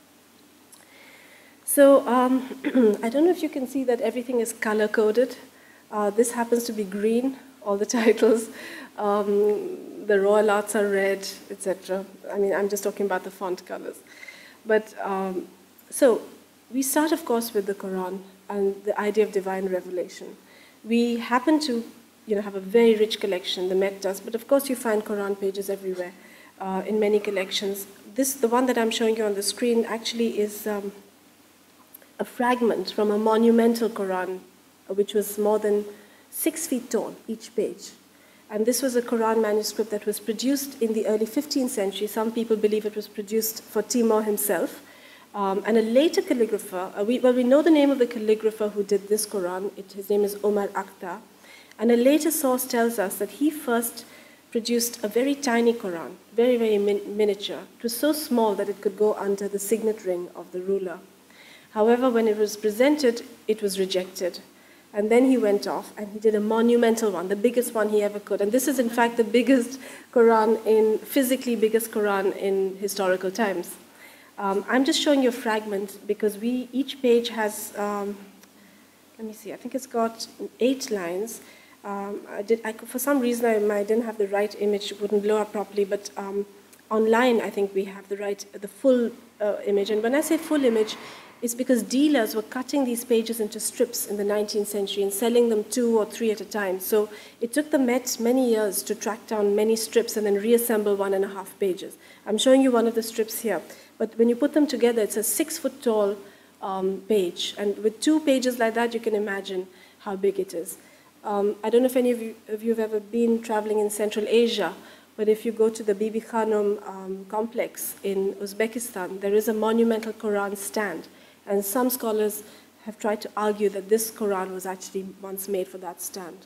So um, I don't know if you can see that everything is color-coded. Uh, this happens to be green, all the titles. Um, the royal arts are red, et cetera. I mean, I'm just talking about the font colors. But um, so, we start, of course, with the Quran and the idea of divine revelation. We happen to, you know, have a very rich collection, the Met does, but of course you find Quran pages everywhere uh, in many collections. This, the one that I'm showing you on the screen, actually is um, a fragment from a monumental Quran, which was more than six feet tall, each page. And this was a Quran manuscript that was produced in the early fifteenth century. Some people believe it was produced for Timur himself. Um, and a later calligrapher, uh, we, well, we know the name of the calligrapher who did this Quran. It, his name is Omar Akhtar. And a later source tells us that he first produced a very tiny Quran, very, very min miniature. It was so small that it could go under the signet ring of the ruler. However, when it was presented, it was rejected. And then he went off and he did a monumental one, the biggest one he ever could. And this is, in fact, the biggest Quran in, physically biggest Quran in historical times. Um, I'm just showing you a fragment because we, each page has, um, let me see, I think it's got eight lines. Um, I did, I, for some reason, I, I didn't have the right image, it wouldn't blow up properly, but um, online, I think we have the right, the full uh, image. And when I say full image, it's because dealers were cutting these pages into strips in the nineteenth century and selling them two or three at a time. So it took the Met many years to track down many strips and then reassemble one and a half pages. I'm showing you one of the strips here. But when you put them together, it's a six foot tall um, page. And with two pages like that, you can imagine how big it is. Um, I don't know if any of you, if you've ever been traveling in Central Asia, but if you go to the Bibi Khanum um, complex in Uzbekistan, there is a monumental Quran stand. And some scholars have tried to argue that this Quran was actually once made for that stand.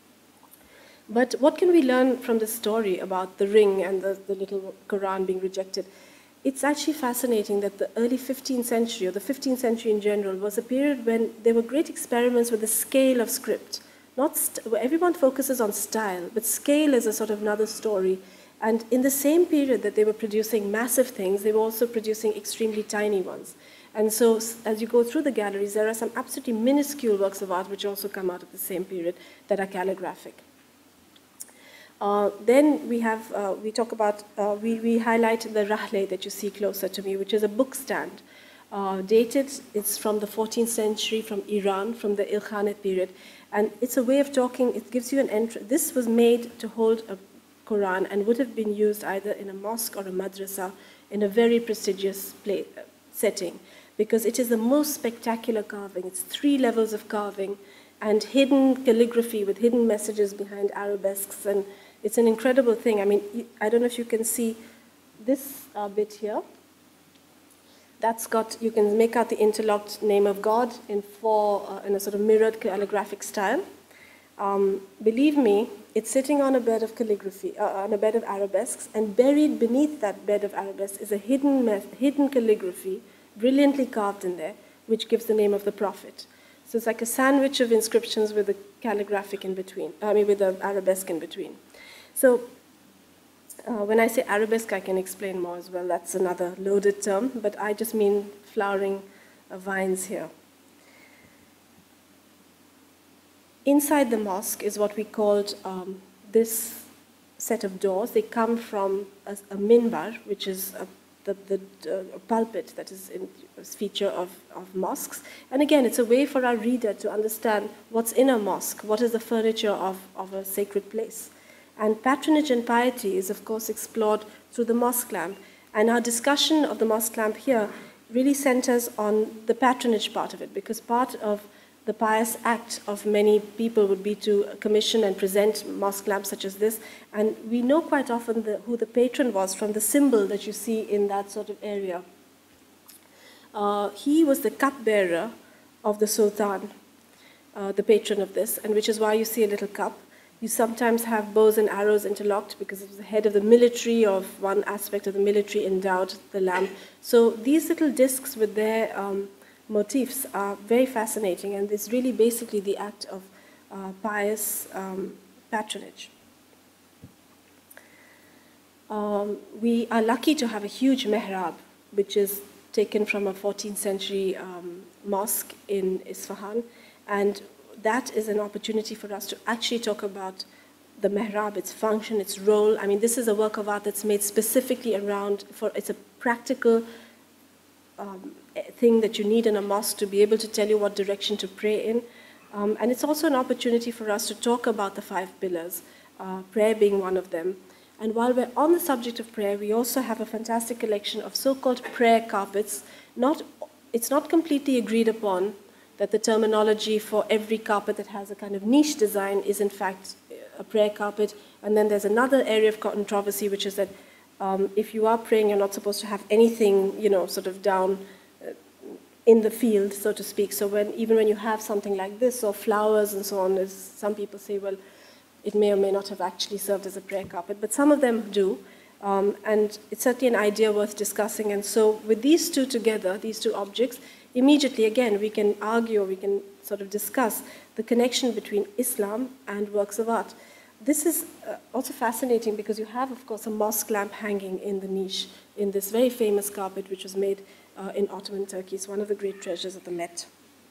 But what can we learn from the story about the ring and the, the little Quran being rejected? It's actually fascinating that the early fifteenth century, or the fifteenth century in general, was a period when there were great experiments with the scale of script. Not st everyone focuses on style, but scale is a sort of another story. And in the same period that they were producing massive things, they were also producing extremely tiny ones. And so as you go through the galleries, there are some absolutely minuscule works of art which also come out of the same period that are calligraphic. Uh, then we have, uh, we talk about, uh, we, we highlight the rahle that you see closer to me, which is a book stand. Uh, dated, it's from the fourteenth century, from Iran, from the Ilkhanate period. And it's a way of talking, it gives you an entry. This was made to hold a Quran and would have been used either in a mosque or a madrasa in a very prestigious play, uh, setting, because it is the most spectacular carving. It's three levels of carving and hidden calligraphy with hidden messages behind arabesques, and it's an incredible thing. I mean, I don't know if you can see this uh, bit here. That's got, you can make out the interlocked name of God in four, uh, in a sort of mirrored calligraphic style. Um, believe me, it's sitting on a bed of calligraphy, uh, on a bed of arabesques, and buried beneath that bed of arabesques is a hidden, hidden calligraphy, brilliantly carved in there, which gives the name of the Prophet. So it's like a sandwich of inscriptions with a calligraphic in between, I mean with an arabesque in between. So uh, when I say arabesque, I can explain more as well. That's another loaded term, but I just mean flowering uh, vines here. Inside the mosque is what we called um, this set of doors. They come from a, a minbar, which is a, the, the uh, pulpit that is in, a feature of, of mosques. And again, it's a way for our reader to understand what's in a mosque, what is the furniture of, of a sacred place. And patronage and piety is, of course, explored through the mosque lamp. And our discussion of the mosque lamp here really centers on the patronage part of it, because part of the pious act of many people would be to commission and present mosque lamps such as this. And we know quite often the, who the patron was from the symbol that you see in that sort of area. Uh, he was the cupbearer of the Sultan, uh, the patron of this, and which is why you see a little cup. You sometimes have bows and arrows interlocked because it was the head of the military, of one aspect of the military endowed the lamp. So these little discs with their um, motifs are very fascinating, and it's really basically the act of uh, pious um, patronage. Um, we are lucky to have a huge mehrab, which is taken from a fourteenth century um, mosque in Isfahan, and that is an opportunity for us to actually talk about the mehrab, its function, its role. I mean, this is a work of art that's made specifically around, for it's a practical um, thing that you need in a mosque to be able to tell you what direction to pray in. Um, and it's also an opportunity for us to talk about the five pillars, uh, prayer being one of them. And while we're on the subject of prayer, we also have a fantastic collection of so-called prayer carpets. Not, it's not completely agreed upon that the terminology for every carpet that has a kind of niche design is in fact a prayer carpet. And then there's another area of controversy, which is that um, if you are praying, you're not supposed to have anything, you know, sort of down, in the field, so to speak. So when, even when you have something like this, or flowers and so on, as some people say, well, it may or may not have actually served as a prayer carpet, but some of them do. Um, and it's certainly an idea worth discussing. And so with these two together, these two objects, immediately, again, we can argue, or we can sort of discuss the connection between Islam and works of art. This is uh, also fascinating because you have, of course, a mosque lamp hanging in the niche in this very famous carpet, which was made uh, in Ottoman Turkey. It's one of the great treasures of the Met.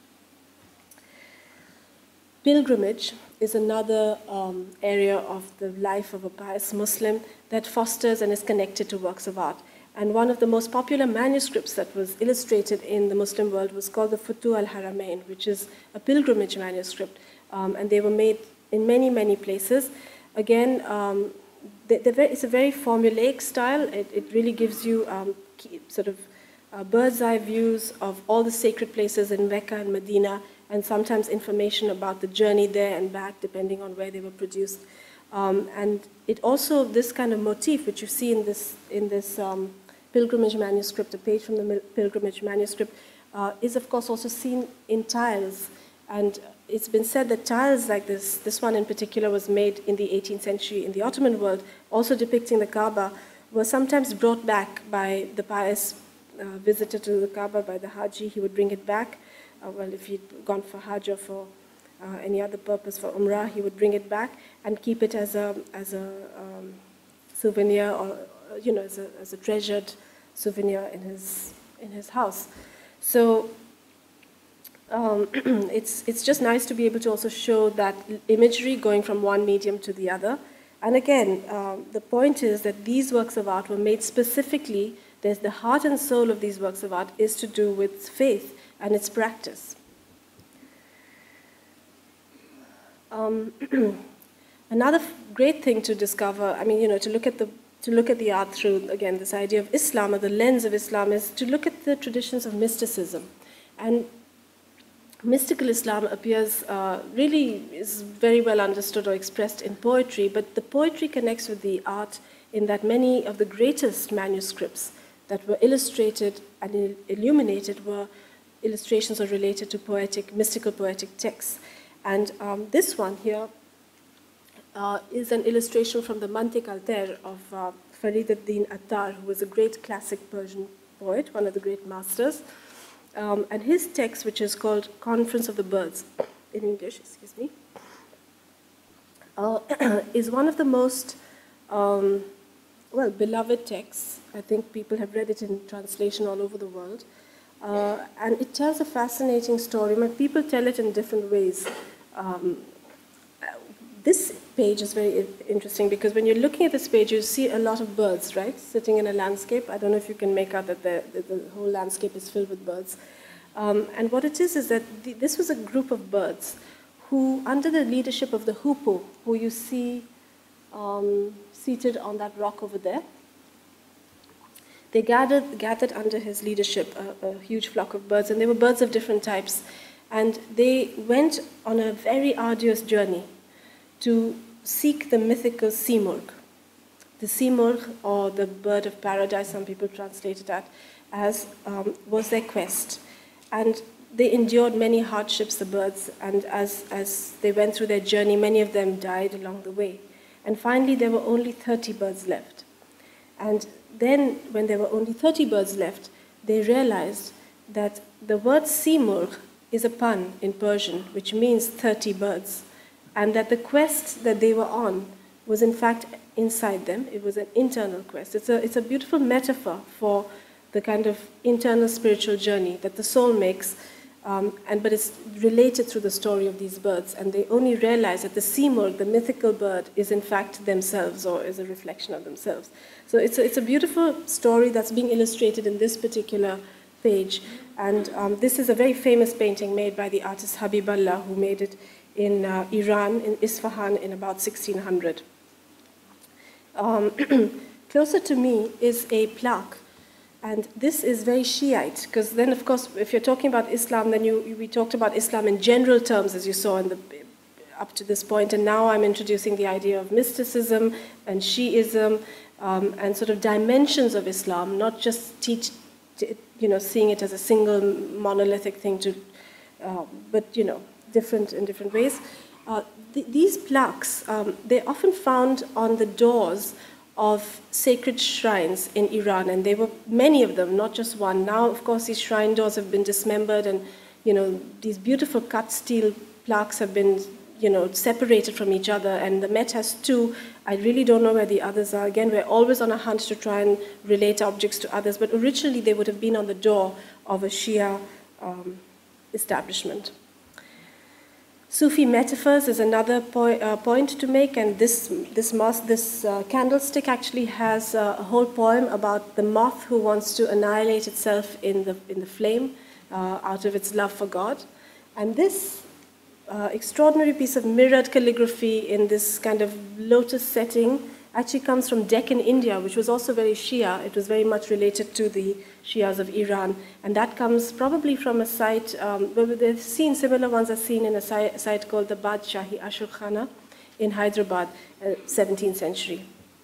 Pilgrimage is another um, area of the life of a pious Muslim that fosters and is connected to works of art. And one of the most popular manuscripts that was illustrated in the Muslim world was called the Futuh al-Haramain, which is a pilgrimage manuscript. Um, and they were made in many, many places. Again, um, they, very, it's a very formulaic style. It, it really gives you um, key, sort of uh, bird's eye views of all the sacred places in Mecca and Medina, and sometimes information about the journey there and back, depending on where they were produced. Um, and it also, this kind of motif, which you see in this, in this um, pilgrimage manuscript, a page from the pilgrimage manuscript, uh, is of course also seen in tiles. And it's been said that tiles like this, this one in particular was made in the eighteenth century in the Ottoman world, also depicting the Kaaba, were sometimes brought back by the pious uh, visitor to the Kaaba, by the Haji. He would bring it back. Uh, well, if he'd gone for Hajj or for uh, any other purpose, for Umrah, he would bring it back and keep it as a, as a um, souvenir, or, you know, as a, as a treasured souvenir in his, in his house. So um, it's, it's just nice to be able to also show that imagery going from one medium to the other. And again, um, the point is that these works of art were made specifically, there's the heart and soul of these works of art is to do with faith and its practice. Um, another great thing to discover, I mean, you know, to look at the to look at the art through, again, this idea of Islam, or the lens of Islam, is to look at the traditions of mysticism. And mystical Islam appears, uh, really is very well understood or expressed in poetry, but the poetry connects with the art in that many of the greatest manuscripts that were illustrated and illuminated were illustrations are related to poetic, mystical poetic texts. And um, this one here uh, is an illustration from the Mantiq Alter of uh, Farid ad-Din Attar, who was a great classic Persian poet, one of the great masters. Um, and his text, which is called Conference of the Birds, in English, excuse me, uh, is one of the most, um, well, beloved texts. I think people have read it in translation all over the world. Uh, and it tells a fascinating story. I mean, people tell it in different ways. Um, this page is very interesting because when you're looking at this page, you see a lot of birds, right, sitting in a landscape. I don't know if you can make out that the, the, the whole landscape is filled with birds. Um, and what it is is that the, this was a group of birds who, under the leadership of the hoopoe, who you see um, seated on that rock over there, they gathered, gathered under his leadership a, a huge flock of birds, and they were birds of different types. And they went on a very arduous journey to seek the mythical Simurgh. The Simurgh, or the bird of paradise, some people translate it as, um, was their quest. And they endured many hardships, the birds, and as, as they went through their journey, many of them died along the way. And finally, there were only thirty birds left. And then, when there were only thirty birds left, they realized that the word Simurgh is a pun in Persian, which means thirty birds, and that the quest that they were on was in fact inside them. It was an internal quest. It's a, it's a beautiful metaphor for the kind of internal spiritual journey that the soul makes, um, and but it's related through the story of these birds, and they only realize that the Simurgh, the mythical bird, is in fact themselves, or is a reflection of themselves. So it's a, it's a beautiful story that's being illustrated in this particular page. And um, this is a very famous painting made by the artist Habiballah, who made it in uh, Iran, in Isfahan, in about sixteen hundred. Um, closer to me is a plaque. And this is very Shiite, because then, of course, if you're talking about Islam, then you, we talked about Islam in general terms, as you saw in the, up to this point. And now I'm introducing the idea of mysticism and Shi'ism, Um, and sort of dimensions of Islam, not just teach, you know, seeing it as a single monolithic thing, to, uh, but you know, different in different ways. Uh, th these plaques, um, they're often found on the doors of sacred shrines in Iran, and there were many of them, not just one. Now, of course, these shrine doors have been dismembered, and you know, these beautiful cut steel plaques have been, you know, separated from each other, and the Met has two. I really don't know where the others are. Again, we're always on a hunt to try and relate objects to others, but originally they would have been on the door of a Shia um, establishment. Sufi metaphors is another po uh, point to make, and this, this, this uh, candlestick actually has uh, a whole poem about the moth who wants to annihilate itself in the, in the flame uh, out of its love for God. And this Uh, extraordinary piece of mirrored calligraphy in this kind of lotus setting actually comes from Deccan, India, which was also very Shia. It was very much related to the Shias of Iran. And that comes probably from a site, um, where they've seen, similar ones are seen in a si site called the Badshahi Ashur Khana in Hyderabad, uh, seventeenth century.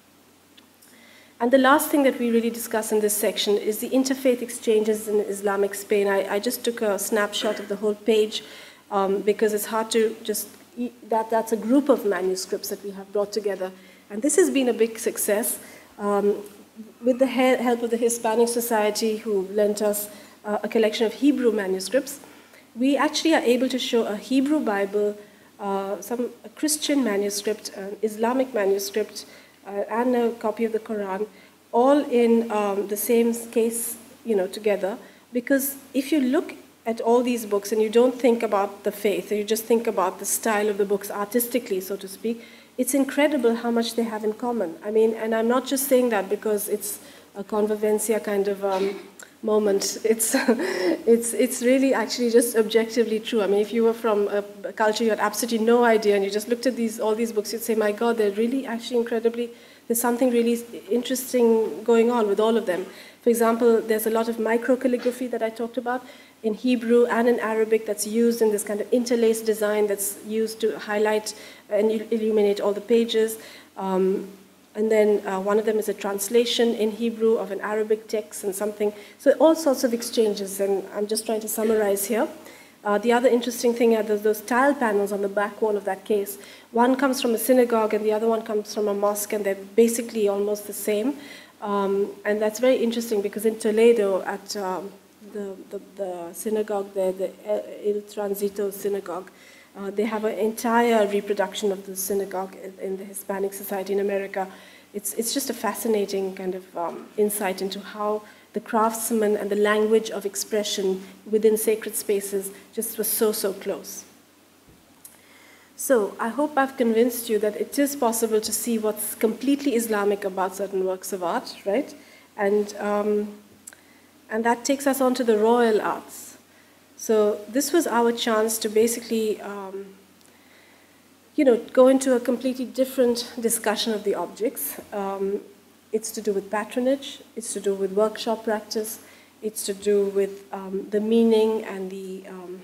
And the last thing that we really discuss in this section is the interfaith exchanges in Islamic Spain. I, I just took a snapshot of the whole page, Um, because it's hard to just, that, that's a group of manuscripts that we have brought together. And this has been a big success. Um, with the he help of the Hispanic Society, who lent us uh, a collection of Hebrew manuscripts, we actually are able to show a Hebrew Bible, uh, some a Christian manuscript, an Islamic manuscript, uh, and a copy of the Quran, all in um, the same case, you know, together. Because if you look at all these books and you don't think about the faith, or you just think about the style of the books artistically, so to speak, it's incredible how much they have in common. I mean, and I'm not just saying that because it's a convivencia kind of um, moment. It's, it's, it's really actually just objectively true. I mean, if you were from a, a culture you had absolutely no idea and you just looked at these, all these books, you'd say, my God, they're really actually incredibly, there's something really interesting going on with all of them. For example, there's a lot of micro-calligraphy that I talked about in Hebrew and in Arabic that's used in this kind of interlaced design that's used to highlight and illuminate all the pages. Um, and then uh, one of them is a translation in Hebrew of an Arabic text and something. So all sorts of exchanges, and I'm just trying to summarize here. Uh, the other interesting thing are those, those tile panels on the back wall of that case. One comes from a synagogue and the other one comes from a mosque, and they're basically almost the same. Um, and that's very interesting because in Toledo, at um, the, the, the synagogue there, the El Transito synagogue, uh, they have an entire reproduction of the synagogue in the Hispanic society in America. It's, it's just a fascinating kind of um, insight into how the craftsman and the language of expression within sacred spaces just was so, so close. So I hope I've convinced you that it is possible to see what's completely Islamic about certain works of art, right? And, um, and that takes us on to the royal arts. So this was our chance to basically, um, you know, go into a completely different discussion of the objects. Um, it's to do with patronage, it's to do with workshop practice, it's to do with um, the meaning and the um,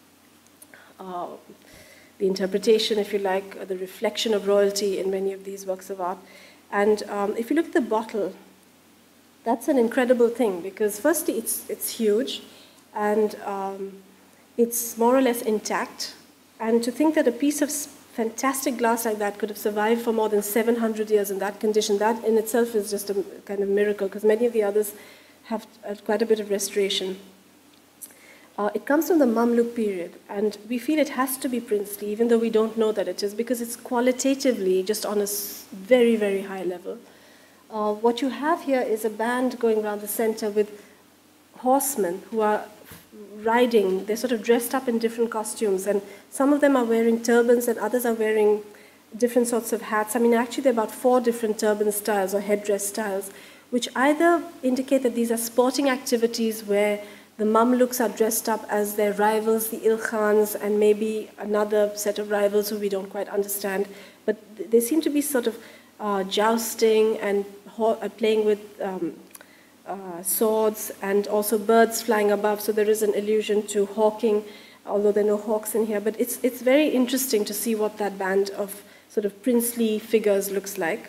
uh, the interpretation, if you like, the reflection of royalty in many of these works of art. And um, if you look at the bottle, that's an incredible thing because firstly, it's, it's huge and um, it's more or less intact. And to think that a piece of fantastic glass like that could have survived for more than seven hundred years in that condition, that in itself is just a kind of miracle because many of the others have uh, quite a bit of restoration. Uh, it comes from the Mamluk period, and we feel it has to be princely, even though we don't know that it is, because it's qualitatively just on a very, very high level. Uh, what you have here is a band going around the center with horsemen who are riding. They're sort of dressed up in different costumes, and some of them are wearing turbans, and others are wearing different sorts of hats. I mean, actually, there are about four different turban styles or headdress styles, which either indicate that these are sporting activities where the Mamluks are dressed up as their rivals, the Ilkhans, and maybe another set of rivals who we don't quite understand. But they seem to be sort of uh, jousting and playing with um, uh, swords and also birds flying above. So there is an allusion to hawking, although there are no hawks in here. But it's, it's very interesting to see what that band of sort of princely figures looks like.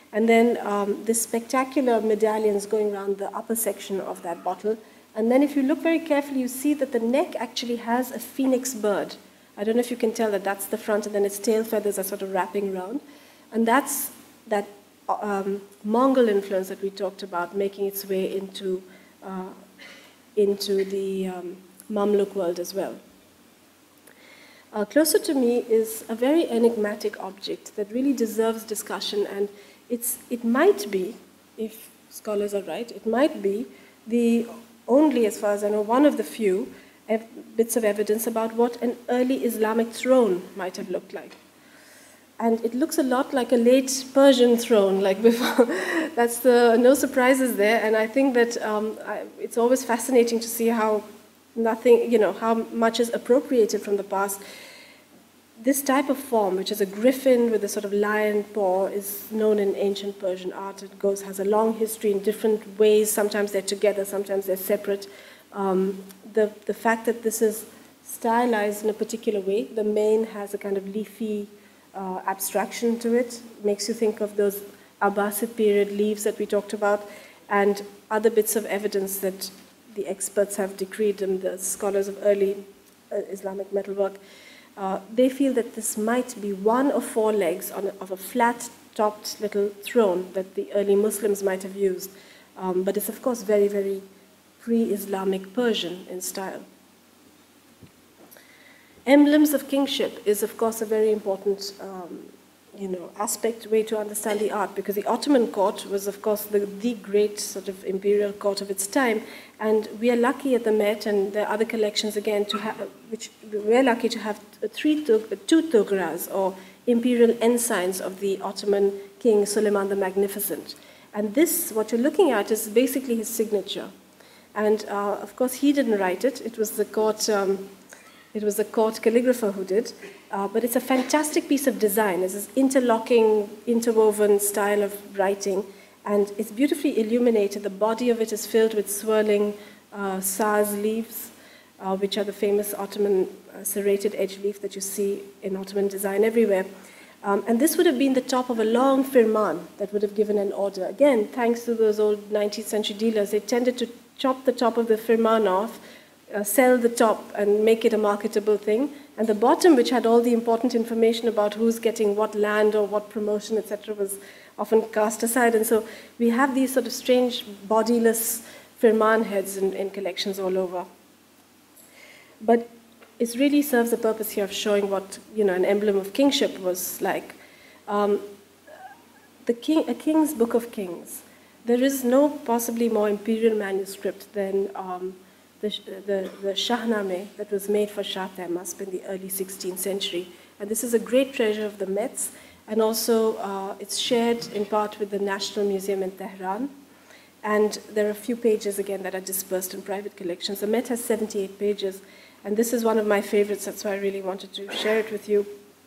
And then um, this spectacular medallions going around the upper section of that bottle. And then if you look very carefully, you see that the neck actually has a phoenix bird. I don't know if you can tell that that's the front, and then its tail feathers are sort of wrapping around. And that's that um, Mongol influence that we talked about, making its way into, uh, into the um, Mamluk world as well. Uh, closer to me is a very enigmatic object that really deserves discussion, and it's, it might be, if scholars are right, it might be the only, as far as I know, one of the few bits of evidence about what an early Islamic throne might have looked like. And it looks a lot like a late Persian throne, like before. That's the, no surprises there, and I think that um, I, it's always fascinating to see how nothing, you know, how much is appropriated from the past. This type of form, which is a griffin with a sort of lion paw, is known in ancient Persian art. It goes, has a long history in different ways. Sometimes they're together, sometimes they're separate. Um, the, the fact that this is stylized in a particular way, the mane has a kind of leafy uh, abstraction to it, makes you think of those Abbasid period leaves that we talked about, and other bits of evidence that the experts have decreed, and the scholars of early uh, Islamic metalwork. Uh, they feel that this might be one of four legs on a, of a flat-topped little throne that the early Muslims might have used. Um, but it's, of course, very, very pre-Islamic Persian in style. Emblems of kingship is, of course, a very important um, you know, aspect, way to understand the art, because the Ottoman court was, of course, the, the great sort of imperial court of its time, and we are lucky at the Met and the other collections again to have, which we're lucky to have three, two togras, or imperial ensigns of the Ottoman king Suleiman the Magnificent. And this, what you're looking at, is basically his signature. And uh, of course, he didn't write it. It was the court. Um, It was the court calligrapher who did, uh, but it's a fantastic piece of design. It's this interlocking, interwoven style of writing, and it's beautifully illuminated. The body of it is filled with swirling uh, saz leaves, uh, which are the famous Ottoman uh, serrated edge leaf that you see in Ottoman design everywhere. Um, and this would have been the top of a long firman that would have given an order. Again, thanks to those old nineteenth century dealers, they tended to chop the top of the firman off, Uh, sell the top and make it a marketable thing. And the bottom, which had all the important information about who's getting what land or what promotion, et cetera, was often cast aside. And so we have these sort of strange bodiless firman heads in, in collections all over. But it really serves the purpose here of showing what, you know, an emblem of kingship was like. Um, the king, a king's book of kings. There is no possibly more imperial manuscript than um, The, the, the Shahnameh that was made for Shah Tahmasp in the early sixteenth century. And this is a great treasure of the Mets, and also uh, it's shared in part with the National Museum in Tehran. And there are a few pages, again, that are dispersed in private collections. The Met has seventy-eight pages, and this is one of my favorites, that's why I really wanted to share it with you.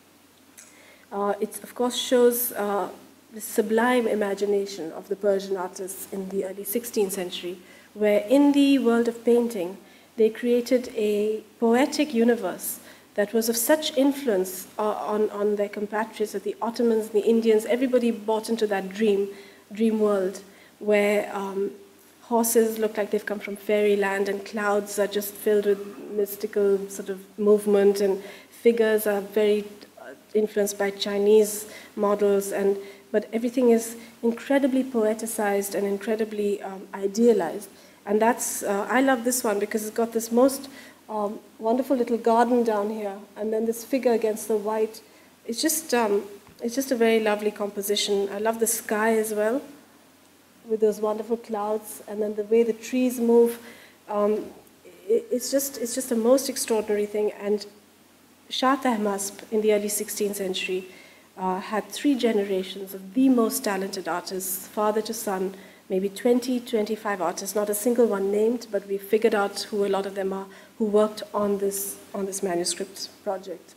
Uh, it, of course, shows uh, the sublime imagination of the Persian artists in the early sixteenth century, where in the world of painting, they created a poetic universe that was of such influence on, on their compatriots, that the Ottomans, the Indians, everybody bought into that dream, dream world, where um, horses look like they've come from fairyland, and clouds are just filled with mystical sort of movement, and figures are very influenced by Chinese models, and but everything is incredibly poeticized and incredibly um, idealized. And that's, uh, I love this one because it's got this most um, wonderful little garden down here, and then this figure against the white. It's just, um, it's just a very lovely composition. I love the sky as well, with those wonderful clouds, and then the way the trees move. Um, it, it's just, it's just a most extraordinary thing. And Shah Tahmasp in the early sixteenth century uh, had three generations of the most talented artists, father to son, maybe twenty, twenty-five artists, not a single one named, but we figured out who a lot of them are, who worked on this, on this manuscript project.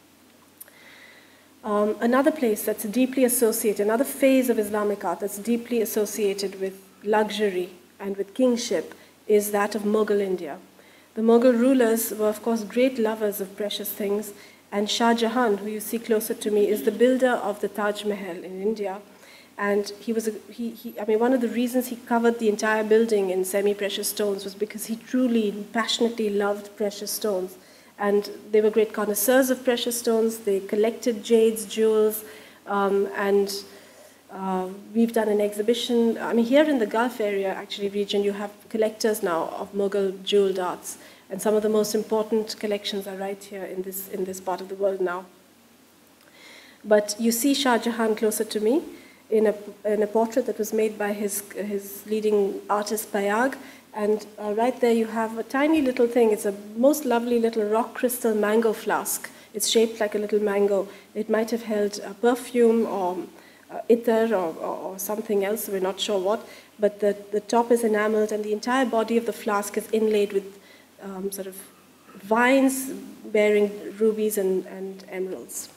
Um, another place that's deeply associated, another phase of Islamic art that's deeply associated with luxury and with kingship is that of Mughal India. The Mughal rulers were, of course, great lovers of precious things, and Shah Jahan, who you see closer to me, is the builder of the Taj Mahal in India. And he was, a, he, he, I mean, one of the reasons he covered the entire building in semi-precious stones was because he truly, passionately loved precious stones. And they were great connoisseurs of precious stones. They collected jades, jewels, um, and uh, we've done an exhibition. I mean, here in the Gulf area, actually, region, you have collectors now of Mughal jeweled arts. And some of the most important collections are right here in this, in this part of the world now. But you see Shah Jahan closer to me in a, in a portrait that was made by his, his leading artist, Bayag. And uh, right there you have a tiny little thing. It's a most lovely little rock crystal mango flask. It's shaped like a little mango. It might have held a perfume or uh, ether or, or, or something else. We're not sure what. But the, the top is enameled, and the entire body of the flask is inlaid with um, sort of vines bearing rubies and, and emeralds.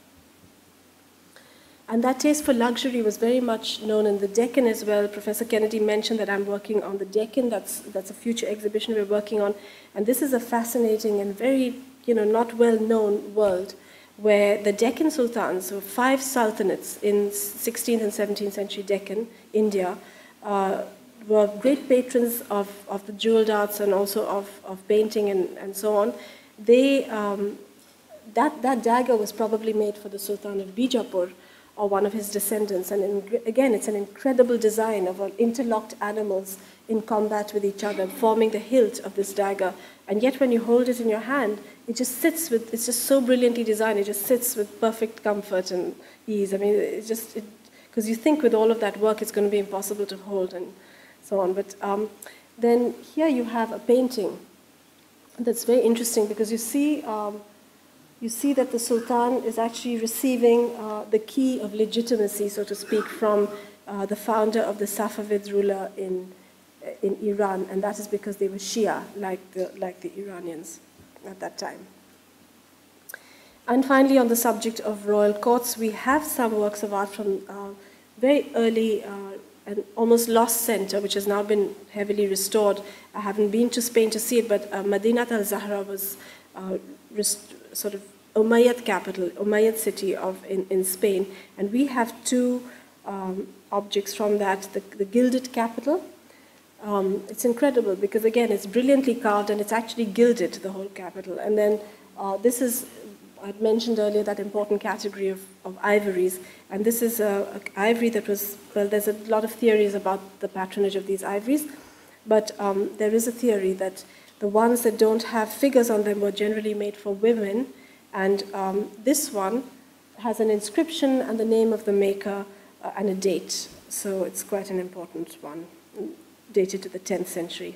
And that taste for luxury was very much known in the Deccan as well. Professor Kennedy mentioned that I'm working on the Deccan. That's, that's a future exhibition we're working on. And this is a fascinating and very, you know, not well-known world where the Deccan sultans, so five sultanates in sixteenth and seventeenth century Deccan, India, uh, were great patrons of, of the jeweled arts and also of, of painting and, and so on. They, um, that, that dagger was probably made for the Sultan of Bijapur, or one of his descendants. And in, again, it's an incredible design of interlocked animals in combat with each other, forming the hilt of this dagger. And yet when you hold it in your hand, it just sits with, it's just so brilliantly designed, it just sits with perfect comfort and ease. I mean, it's just, because you think with all of that work, it's going to be impossible to hold and so on. But um, then here you have a painting that's very interesting because you see, um, you see that the Sultan is actually receiving uh, the key of legitimacy, so to speak, from uh, the founder of the Safavid ruler in, in Iran, and that is because they were Shia, like the, like the Iranians at that time. And finally, on the subject of royal courts, we have some works of art from uh, very early, uh, an almost lost center, which has now been heavily restored. I haven't been to Spain to see it, but uh, Madinat al-Zahra was uh, sort of Umayyad capital, Umayyad city of in, in Spain, and we have two um, objects from that, the, the gilded capital. Um, it's incredible because again, it's brilliantly carved and it's actually gilded, the whole capital. And then uh, this is, I'd mentioned earlier, that important category of, of ivories, and this is a, a ivory that was, well, there's a lot of theories about the patronage of these ivories, but um, there is a theory that the ones that don't have figures on them were generally made for women. And um, this one has an inscription and the name of the maker uh, and a date. So it's quite an important one, dated to the tenth century.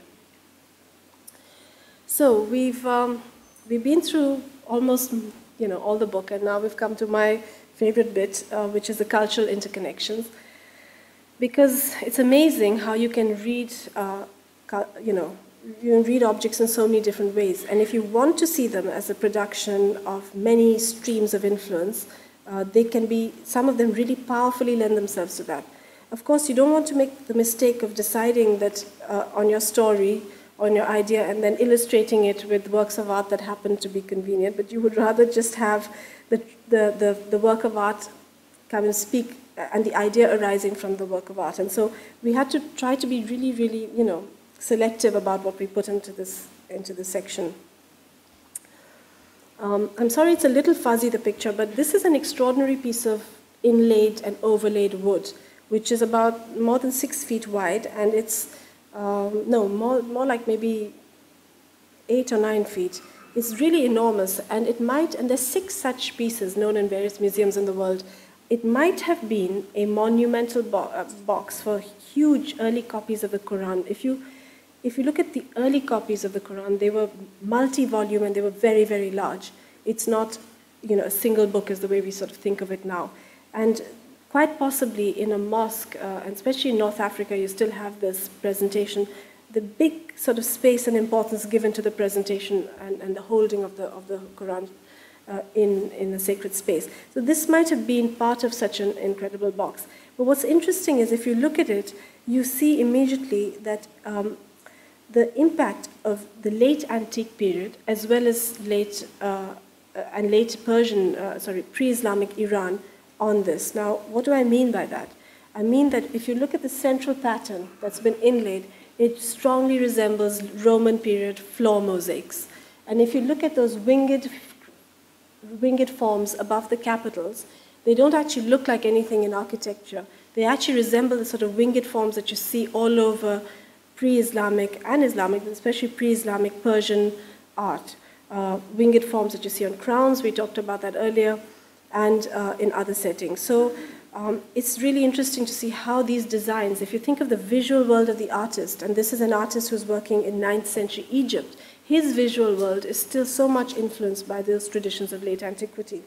So we've, um, we've been through almost, you know, all the book, and now we've come to my favorite bit, uh, which is the cultural interconnections. Because it's amazing how you can read, uh, you know, you can read objects in so many different ways. And if you want to see them as a production of many streams of influence, uh, they can be, some of them really powerfully lend themselves to that. Of course, you don't want to make the mistake of deciding that uh, on your story, on your idea, and then illustrating it with works of art that happen to be convenient, but you would rather just have the, the, the, the work of art come and speak, and the idea arising from the work of art. And so we had to try to be really, really, you know, selective about what we put into this, into this section. Um, I'm sorry it's a little fuzzy, the picture, but this is an extraordinary piece of inlaid and overlaid wood, which is about more than six feet wide, and it's, um, no, more, more like maybe eight or nine feet. It's really enormous, and it might, and there's six such pieces known in various museums in the world. It might have been a monumental bo uh, box for huge early copies of the Quran. If you If you look at the early copies of the Quran, they were multi-volume and they were very, very large. It's not, you know, a single book is the way we sort of think of it now. And quite possibly in a mosque, uh, and especially in North Africa, you still have this presentation, the big sort of space and importance given to the presentation and, and the holding of the, of the Quran uh, in, in a sacred space. So this might have been part of such an incredible box. But what's interesting is if you look at it, you see immediately that um, the impact of the late antique period, as well as late uh, and late Persian, uh, sorry, pre-Islamic Iran on this. Now, what do I mean by that? I mean that if you look at the central pattern that's been inlaid, it strongly resembles Roman period floor mosaics. And if you look at those winged, winged forms above the capitals, they don't actually look like anything in architecture. They actually resemble the sort of winged forms that you see all over pre-Islamic and Islamic, especially pre-Islamic Persian art. Uh, winged forms that you see on crowns, we talked about that earlier, and uh, in other settings. So um, it's really interesting to see how these designs, if you think of the visual world of the artist, and this is an artist who's working in ninth century Egypt, his visual world is still so much influenced by those traditions of late antiquity.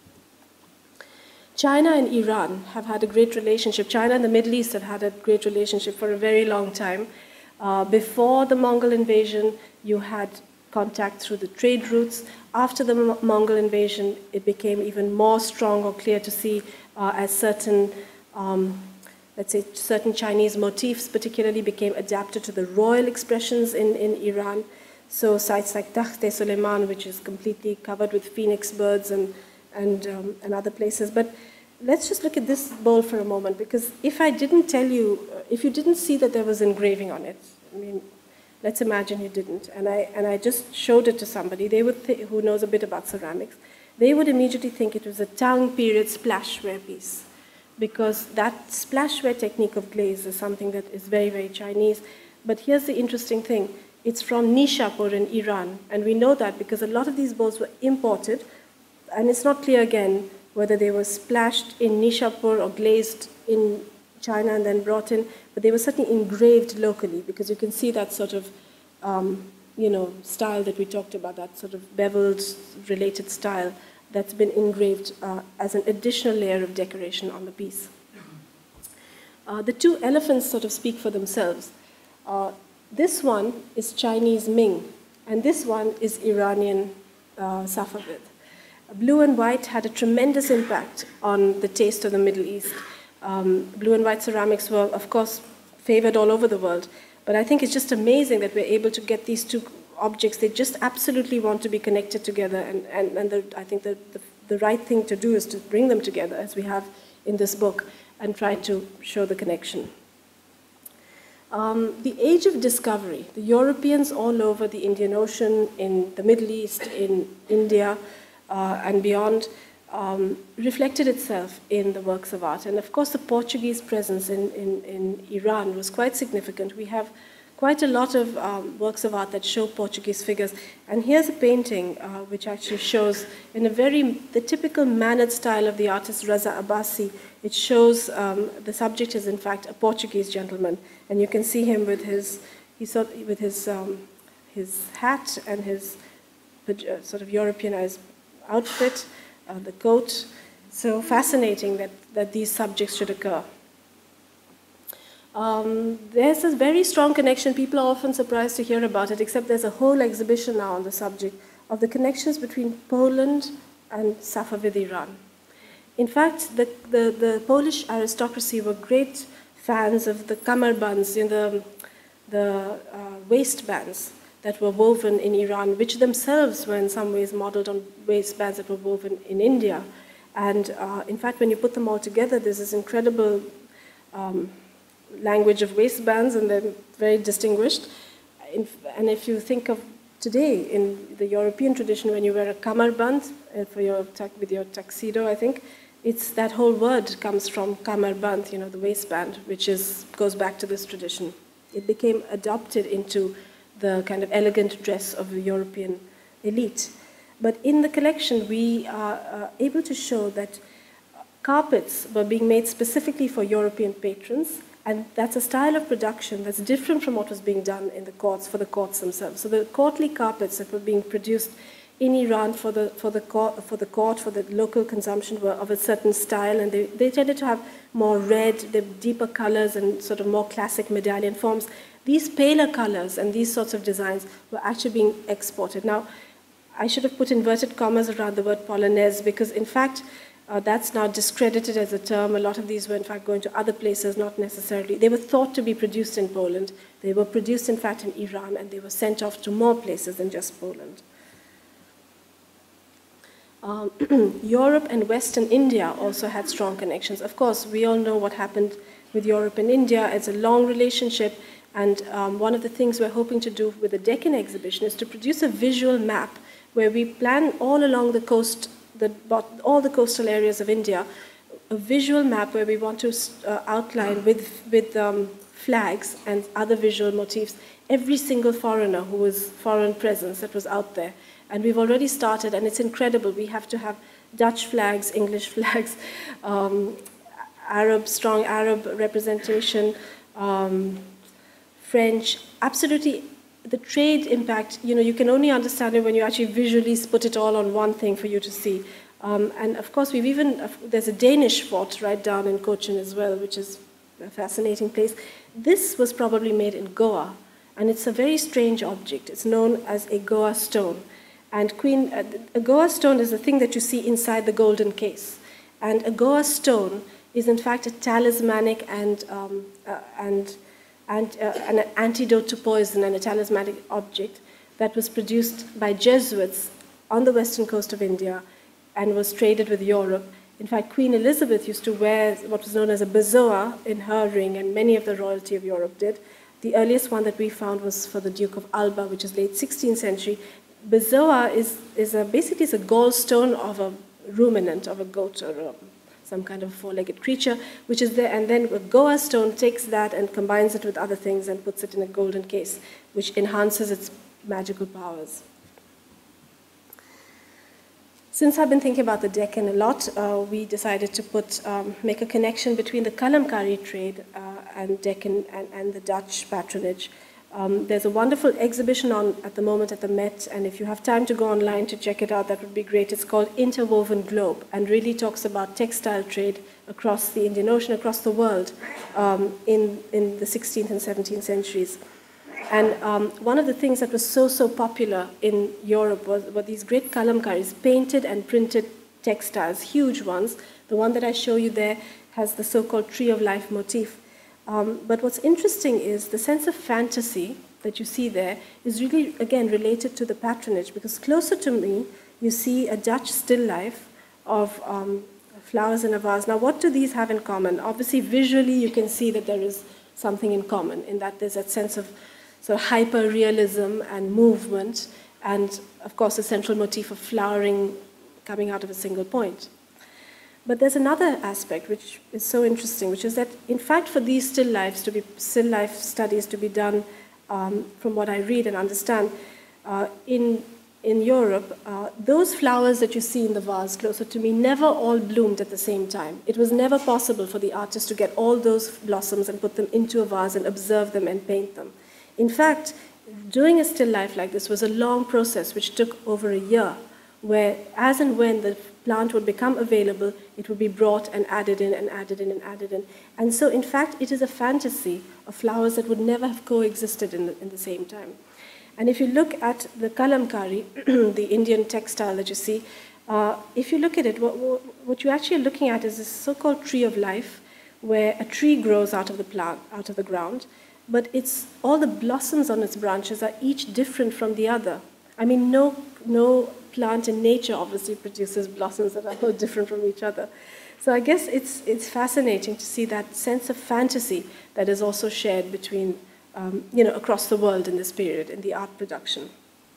China and Iran have had a great relationship. China and the Middle East have had a great relationship for a very long time. Uh, before the Mongol invasion, you had contact through the trade routes. After the M Mongol invasion, it became even more strong or clear to see uh, as certain, um, let's say, certain Chinese motifs particularly became adapted to the royal expressions in, in Iran. So sites like Takht-e-Suleiman, which is completely covered with phoenix birds and, and, um, and other places. But let's just look at this bowl for a moment, because if I didn't tell you, if you didn't see that there was engraving on it, I mean, let's imagine you didn't, and I, and I just showed it to somebody, they would th who knows a bit about ceramics, they would immediately think it was a Tang period splashware piece, because that splashware technique of glaze is something that is very, very Chinese. But here's the interesting thing. It's from Nishapur in Iran, and we know that because a lot of these bowls were imported, and it's not clear again whether they were splashed in Nishapur or glazed in China and then brought in, but they were certainly engraved locally, because you can see that sort of, um, you know, style that we talked about, that sort of beveled related style that's been engraved uh, as an additional layer of decoration on the piece. Uh, the two elephants sort of speak for themselves. Uh, this one is Chinese Ming, and this one is Iranian uh, Safavid. Blue and white had a tremendous impact on the taste of the Middle East. Um, blue and white ceramics were, of course, favored all over the world. But I think it's just amazing that we're able to get these two objects. They just absolutely want to be connected together. And, and, and the, I think that the, the right thing to do is to bring them together, as we have in this book, and try to show the connection. Um, the age of discovery, the Europeans all over the Indian Ocean, in the Middle East, in India, uh, and beyond, Um, reflected itself in the works of art. And of course, the Portuguese presence in, in, in Iran was quite significant. We have quite a lot of um, works of art that show Portuguese figures. And here's a painting uh, which actually shows, in a very, the typical mannered style of the artist Raza Abbasi, it shows um, the subject is in fact a Portuguese gentleman. And you can see him with his, he sort, with his, um, his hat and his uh, sort of Europeanized outfit. Uh, the coat. So fascinating that, that these subjects should occur. Um, there's a very strong connection. People are often surprised to hear about it, except there's a whole exhibition now on the subject of the connections between Poland and Safavid Iran. In fact, the, the, the Polish aristocracy were great fans of the kamarbands, you know, the, the uh, waistbands that were woven in Iran, which themselves were in some ways modeled on waistbands that were woven in India. And uh, in fact, when you put them all together, there's this incredible um, language of waistbands, and they're very distinguished. In, and if you think of today, in the European tradition, when you wear a kamarband uh, for your, with your tuxedo, I think, it's that whole word comes from kamarband, you know, the waistband, which is, goes back to this tradition. It became adopted into the kind of elegant dress of the European elite. But in the collection, we are uh, able to show that carpets were being made specifically for European patrons, and that's a style of production that's different from what was being done in the courts, for the courts themselves. So the courtly carpets that were being produced in Iran for the, for the, court, for the court, for the local consumption, were of a certain style, and they, they tended to have more red, the deeper colors, and sort of more classic medallion forms. These paler colors and these sorts of designs were actually being exported. Now, I should have put inverted commas around the word Polonaise, because in fact, uh, that's now discredited as a term. A lot of these were in fact going to other places, not necessarily. They were thought to be produced in Poland. They were produced in fact in Iran, and they were sent off to more places than just Poland. Um, Europe and Western India also had strong connections. Of course, we all know what happened with Europe and India. It's a long relationship, and um, one of the things we're hoping to do with the Deccan exhibition is to produce a visual map where we plan all along the coast, the, all the coastal areas of India, a visual map where we want to uh, outline with, with um, flags and other visual motifs every single foreigner who was foreign presence that was out there. And we've already started, and it's incredible. We have to have Dutch flags, English flags, um, Arab, strong Arab representation, um, French, absolutely. The trade impact, you know, you can only understand it when you actually visually put it all on one thing for you to see. Um, and of course, we've even, there's a Danish fort right down in Cochin as well, which is a fascinating place. This was probably made in Goa, and it's a very strange object. It's known as a Goa stone. And Queen, uh, a Goa stone is the thing that you see inside the golden case. And a Goa stone is in fact a talismanic and, um, uh, and, and uh, an antidote to poison, and a talismanic object that was produced by Jesuits on the western coast of India and was traded with Europe. In fact, Queen Elizabeth used to wear what was known as a bezoar in her ring, and many of the royalty of Europe did. The earliest one that we found was for the Duke of Alba, which is late sixteenth century. Bezoar is, is a, basically is a gallstone of a ruminant, of a goat or a, some kind of four-legged creature, which is there, and then a Goa stone takes that and combines it with other things and puts it in a golden case, which enhances its magical powers. Since I've been thinking about the Deccan a lot, uh, we decided to put, um, make a connection between the kalamkari trade uh, and Deccan and, and the Dutch patronage. Um, there's a wonderful exhibition on at the moment at the Met, and if you have time to go online to check it out, that would be great. It's called Interwoven Globe, and really talks about textile trade across the Indian Ocean, across the world, um, in, in the sixteenth and seventeenth centuries. And um, one of the things that was so, so popular in Europe was, were these great kalamkaris, painted and printed textiles, huge ones. The one that I show you there has the so-called tree of life motif. Um, but what's interesting is the sense of fantasy that you see there is really, again, related to the patronage, because closer to me, you see a Dutch still life of um, flowers in a vase. Now, what do these have in common? Obviously, visually, you can see that there is something in common, in that there's that sense of sort of hyper-realism and movement, and, of course, the central motif of flowering coming out of a single point. But there's another aspect which is so interesting, which is that, in fact, for these still lifes to be still life studies to be done, um, from what I read and understand, uh, in in Europe, uh, those flowers that you see in the vase closer to me never all bloomed at the same time. It was never possible for the artist to get all those blossoms and put them into a vase and observe them and paint them. In fact, doing a still life like this was a long process which took over a year, where as and when the plant would become available, it would be brought and added in and added in and added in. And so, in fact, it is a fantasy of flowers that would never have coexisted in the, in the same time. And if you look at the kalamkari, the Indian textile that you see, uh, if you look at it, what, what you're actually looking at is this so-called tree of life, where a tree grows out of the plant, out of the ground, but it's all the blossoms on its branches are each different from the other. I mean, no, no plant in nature obviously produces blossoms that are so different from each other. So I guess it's, it's fascinating to see that sense of fantasy that is also shared between, um, you know, across the world in this period, in the art production.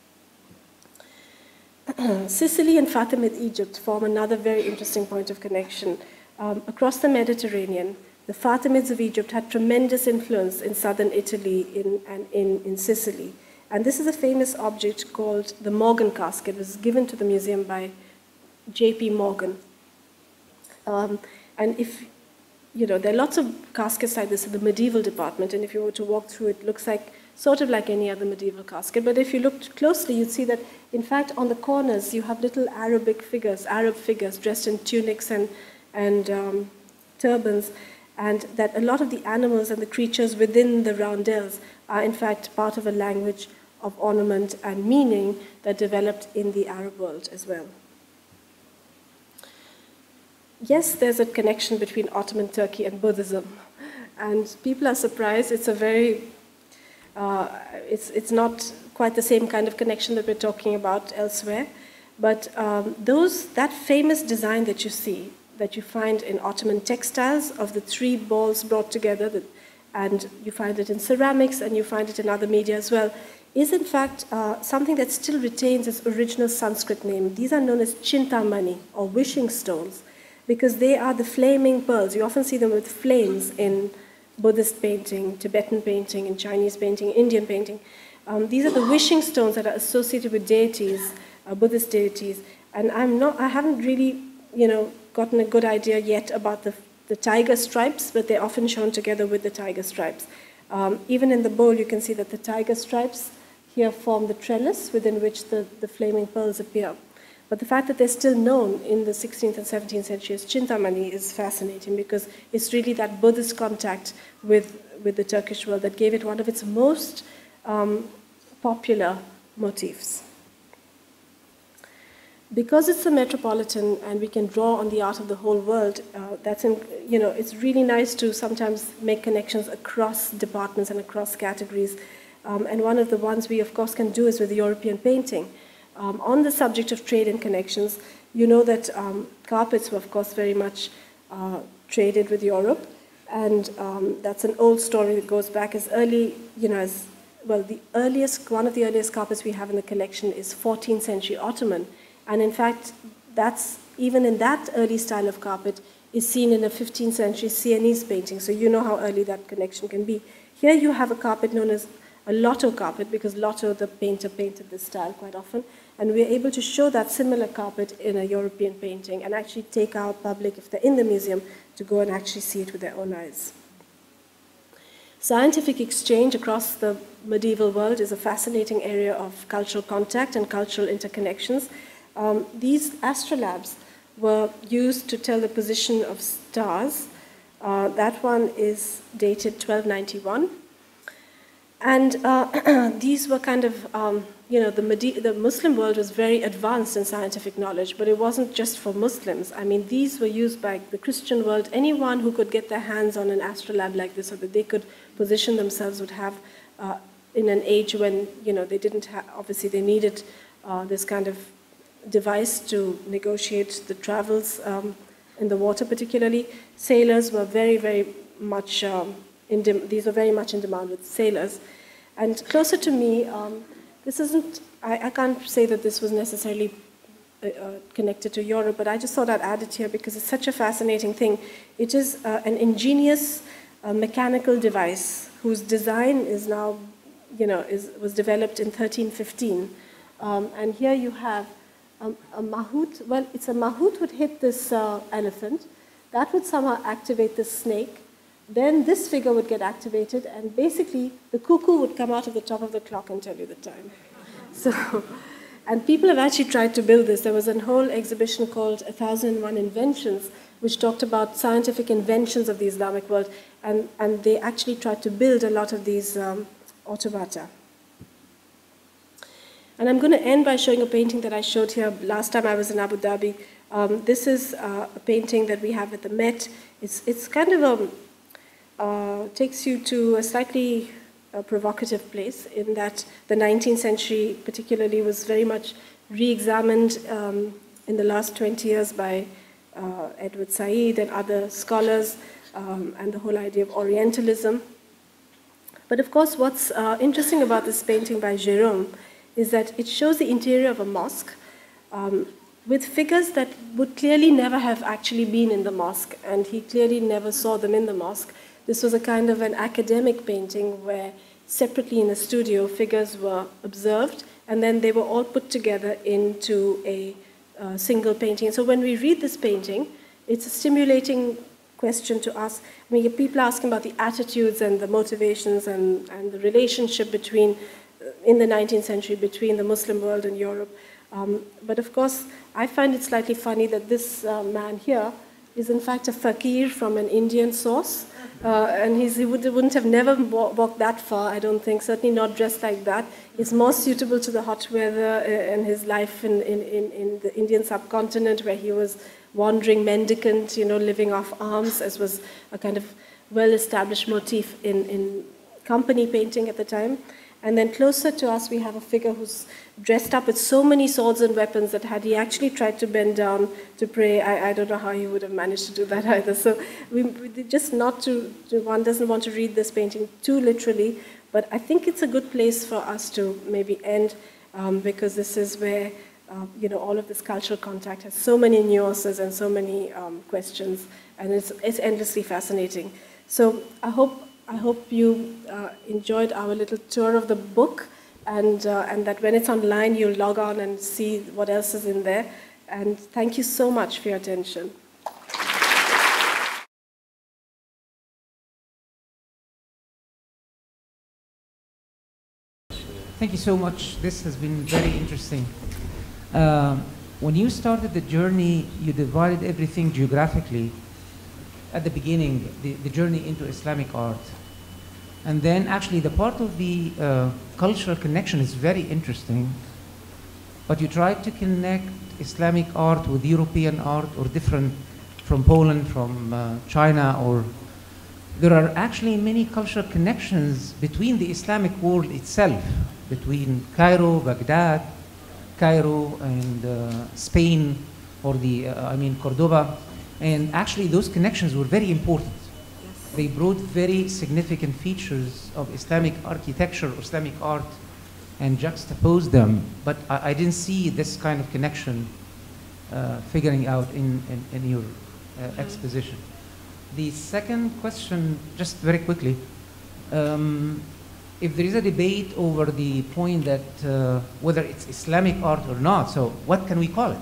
Sicily and Fatimid Egypt form another very interesting point of connection. Um, across the Mediterranean, the Fatimids of Egypt had tremendous influence in southern Italy in, and in, in Sicily. And this is a famous object called the Morgan casket. It was given to the museum by J P Morgan. Um, and if, you know, there are lots of caskets like this in the medieval department, and if you were to walk through it, it looks like, sort of like any other medieval casket. But if you looked closely, you'd see that, in fact, on the corners, you have little Arabic figures, Arab figures dressed in tunics and, and um, turbans, and that a lot of the animals and the creatures within the roundels are, in fact, part of a language of ornament and meaning that developed in the Arab world as well. Yes, there's a connection between Ottoman Turkey and Buddhism, and people are surprised. It's a very, uh, it's, it's not quite the same kind of connection that we're talking about elsewhere, but um, those, that famous design that you see, that you find in Ottoman textiles of the three balls brought together, that, and you find it in ceramics and you find it in other media as well, is in fact uh, something that still retains its original Sanskrit name. These are known as chintamani, or wishing stones, because they are the flaming pearls. You often see them with flames in Buddhist painting, Tibetan painting, in Chinese painting, Indian painting. Um, these are the wishing stones that are associated with deities, uh, Buddhist deities. And I'm not, I haven't really, you know, gotten a good idea yet about the, the tiger stripes, but they're often shown together with the tiger stripes. Um, even in the bowl, you can see that the tiger stripes here form the trellis within which the, the flaming pearls appear. But the fact that they're still known in the sixteenth and seventeenth century as chintamani is fascinating, because it's really that Buddhist contact with, with the Turkish world that gave it one of its most um, popular motifs. Because it's a metropolitan and we can draw on the art of the whole world, uh, that's in, you know, it's really nice to sometimes make connections across departments and across categories. Um, and one of the ones we, of course, can do is with European painting. Um, on the subject of trade and connections, you know that um, carpets were, of course, very much uh, traded with Europe. And um, that's an old story that goes back as early, you know, as, well, the earliest, one of the earliest carpets we have in the collection is fourteenth century Ottoman. And in fact, that's, even in that early style of carpet, is seen in a fifteenth century Sienese painting. So you know how early that connection can be. Here you have a carpet known as a Lotto carpet, because Lotto, the painter, painted this style quite often. And we're able to show that similar carpet in a European painting and actually take our public, if they're in the museum, to go and actually see it with their own eyes. Scientific exchange across the medieval world is a fascinating area of cultural contact and cultural interconnections. Um, these astrolabes were used to tell the position of stars. Uh, that one is dated twelve ninety-one. And uh, these were kind of, um, you know, the, Medi- the Muslim world was very advanced in scientific knowledge, but it wasn't just for Muslims. I mean, these were used by the Christian world. Anyone who could get their hands on an astrolabe like this, so that they could position themselves, would have, uh, in an age when, you know, they didn't have, obviously they needed uh, this kind of device to negotiate the travels um, in the water particularly. Sailors were very, very much... Um, In dem- these are very much in demand with sailors. And closer to me, um, this isn't, I, I can't say that this was necessarily uh, uh, connected to Europe, but I just thought I'd add it here because it's such a fascinating thing. It is uh, an ingenious uh, mechanical device whose design is now, you know, is, was developed in thirteen fifteen. Um, and here you have um, a mahout. Well, it's a mahout would hit this uh, elephant. That would somehow activate this snake. Then this figure would get activated, and basically the cuckoo would come out of the top of the clock and tell you the time. So, and people have actually tried to build this. There was a whole exhibition called A Thousand and One Inventions, which talked about scientific inventions of the Islamic world, and, and they actually tried to build a lot of these um, automata. And I'm going to end by showing a painting that I showed here last time I was in Abu Dhabi. Um, this is uh, a painting that we have at the Met. It's, it's kind of a... Uh, takes you to a slightly uh, provocative place, in that the nineteenth century particularly was very much re-examined um, in the last twenty years by uh, Edward Said and other scholars, um, and the whole idea of Orientalism. But of course, what's uh, interesting about this painting by Jérôme is that it shows the interior of a mosque um, with figures that would clearly never have actually been in the mosque, and he clearly never saw them in the mosque. This was a kind of an academic painting where separately in a studio figures were observed, and then they were all put together into a uh, single painting. So when we read this painting, it's a stimulating question to us. I mean, people are asking about the attitudes and the motivations and, and the relationship between, uh, in the nineteenth century, between the Muslim world and Europe. Um, but of course, I find it slightly funny that this uh, man here is in fact a fakir from an Indian source. Uh, and he's, he would, wouldn't have never walked that far, I don't think, certainly not dressed like that. It's more suitable to the hot weather and his life in, in, in the Indian subcontinent, where he was wandering mendicant, you know, living off alms, as was a kind of well-established motif in, in company painting at the time. And then closer to us, we have a figure who's dressed up with so many swords and weapons that had he actually tried to bend down to pray, I, I don't know how he would have managed to do that either. So we, we just not to, to, one doesn't want to read this painting too literally, but I think it's a good place for us to maybe end, um, because this is where uh, you know, all of this cultural contact has so many nuances and so many um, questions, and it's, it's endlessly fascinating. So I hope I hope you uh, enjoyed our little tour of the book, and, uh, and that when it's online, you'll log on and see what else is in there. And thank you so much for your attention. Thank you so much. This has been very interesting. Um, when you started the journey, you divided everything geographically. At the beginning, the, the journey into Islamic art. And then actually the part of the uh, cultural connection is very interesting, but you tried to connect Islamic art with European art, or different from Poland, from uh, China, or there are actually many cultural connections between the Islamic world itself, between Cairo, Baghdad, Cairo and uh, Spain, or the, uh, I mean, Cordoba. And actually those connections were very important. Yes. They brought very significant features of Islamic architecture, or Islamic art, and juxtaposed them. But I, I didn't see this kind of connection uh, figuring out in, in, in your uh, exposition. The second question, just very quickly, um, if there is a debate over the point that uh, whether it's Islamic art or not, so what can we call it?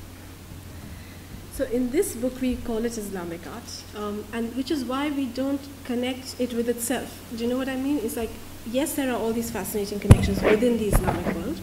So in this book, we call it Islamic art, um, and which is why we don't connect it with itself. Do you know what I mean? It's like, yes, there are all these fascinating connections within the Islamic world.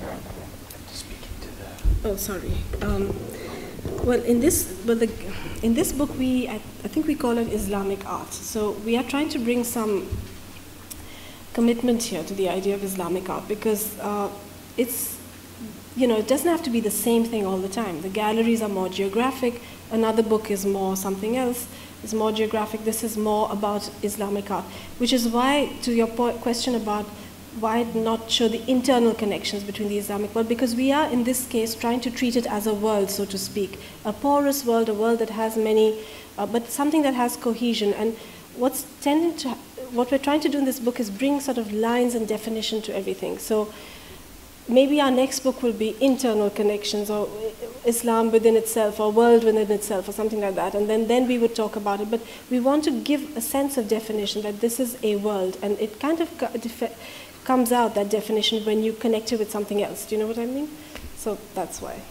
Oh, sorry. Um, well, in this, well, the, in this book, we I, I think we call it Islamic art. So we are trying to bring some commitment here to the idea of Islamic art, because uh, it's, you know, it doesn't have to be the same thing all the time. The galleries are more geographic. Another book is more something else. It's more geographic. This is more about Islamic art, which is why, to your question about why not show the internal connections between the Islamic world, because we are, in this case, trying to treat it as a world, so to speak, a porous world, a world that has many, uh, but something that has cohesion. And what's tending to, what we're trying to do in this book is bring sort of lines and definition to everything. So maybe our next book will be internal connections, or Islam within itself, or world within itself, or something like that. And then, then we would talk about it. But we want to give a sense of definition, that this is a world. And it kind of comes out, that definition, when you connect it with something else. Do you know what I mean? So that's why.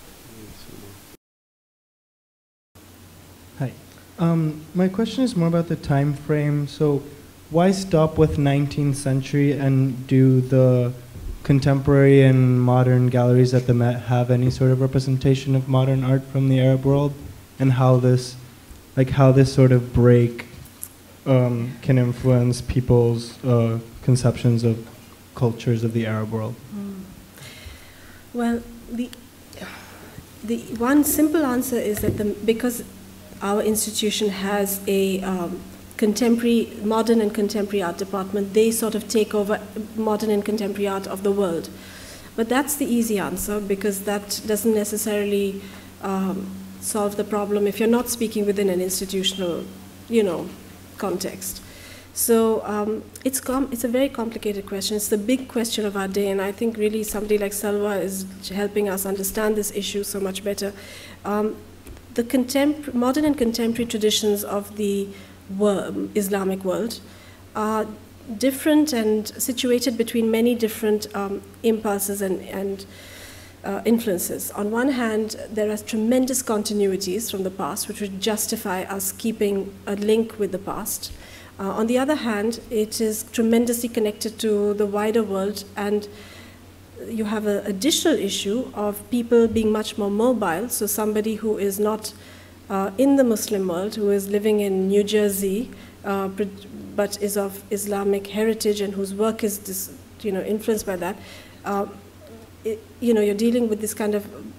Hi. Um, my question is more about the time frame. So why stop with nineteenth century, and do the contemporary and modern galleries at the Met have any sort of representation of modern art from the Arab world, and how this, like how this sort of break um, can influence people's uh, conceptions of cultures of the Arab world? Mm. Well, the the one simple answer is that the, because our institution has a um, contemporary, modern and contemporary art department, they sort of take over modern and contemporary art of the world. But that's the easy answer, because that doesn't necessarily um, solve the problem if you're not speaking within an institutional, you know, context. So um, it's, com it's a very complicated question. It's the big question of our day, and I think really somebody like Salwa is helping us understand this issue so much better. Um, the contempor modern and contemporary traditions of the Islamic world are different and situated between many different um, impulses and, and uh, influences. On one hand, there are tremendous continuities from the past, which would justify us keeping a link with the past. Uh, on the other hand, it is tremendously connected to the wider world, and you have an additional issue of people being much more mobile. So somebody who is not Uh, in the Muslim world, who is living in New Jersey, uh, but is of Islamic heritage and whose work is, dis, you know, influenced by that, uh, it, you know, you're dealing with this kind of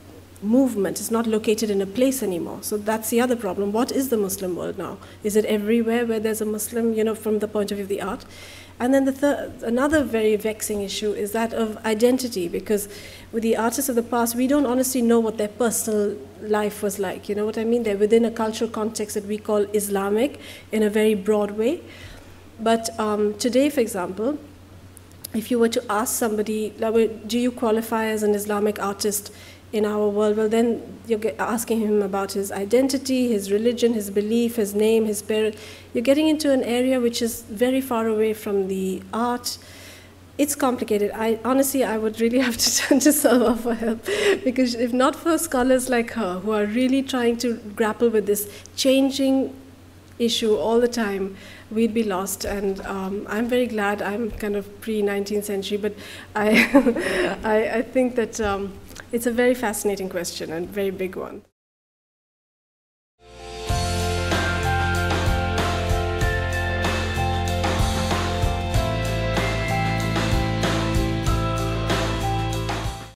movement. It's not located in a place anymore. So that's the other problem. What is the Muslim world now? Is it everywhere where there's a Muslim, you know, from the point of view of the art? And then the third, another very vexing issue is that of identity, because with the artists of the past, we don't honestly know what their personal life was like. You know what I mean? They're within a cultural context that we call Islamic in a very broad way. But um, today, for example, if you were to ask somebody, do you qualify as an Islamic artist in our world? Well, then you're asking him about his identity, his religion, his belief, his name, his parent. You're getting into an area which is very far away from the art. It's complicated. I honestly, I would really have to turn to Salwa for help, because if not for scholars like her who are really trying to grapple with this changing issue all the time, we'd be lost. And um, I'm very glad I'm kind of pre-nineteenth century, but I, I, I think that um, it's a very fascinating question and very big one.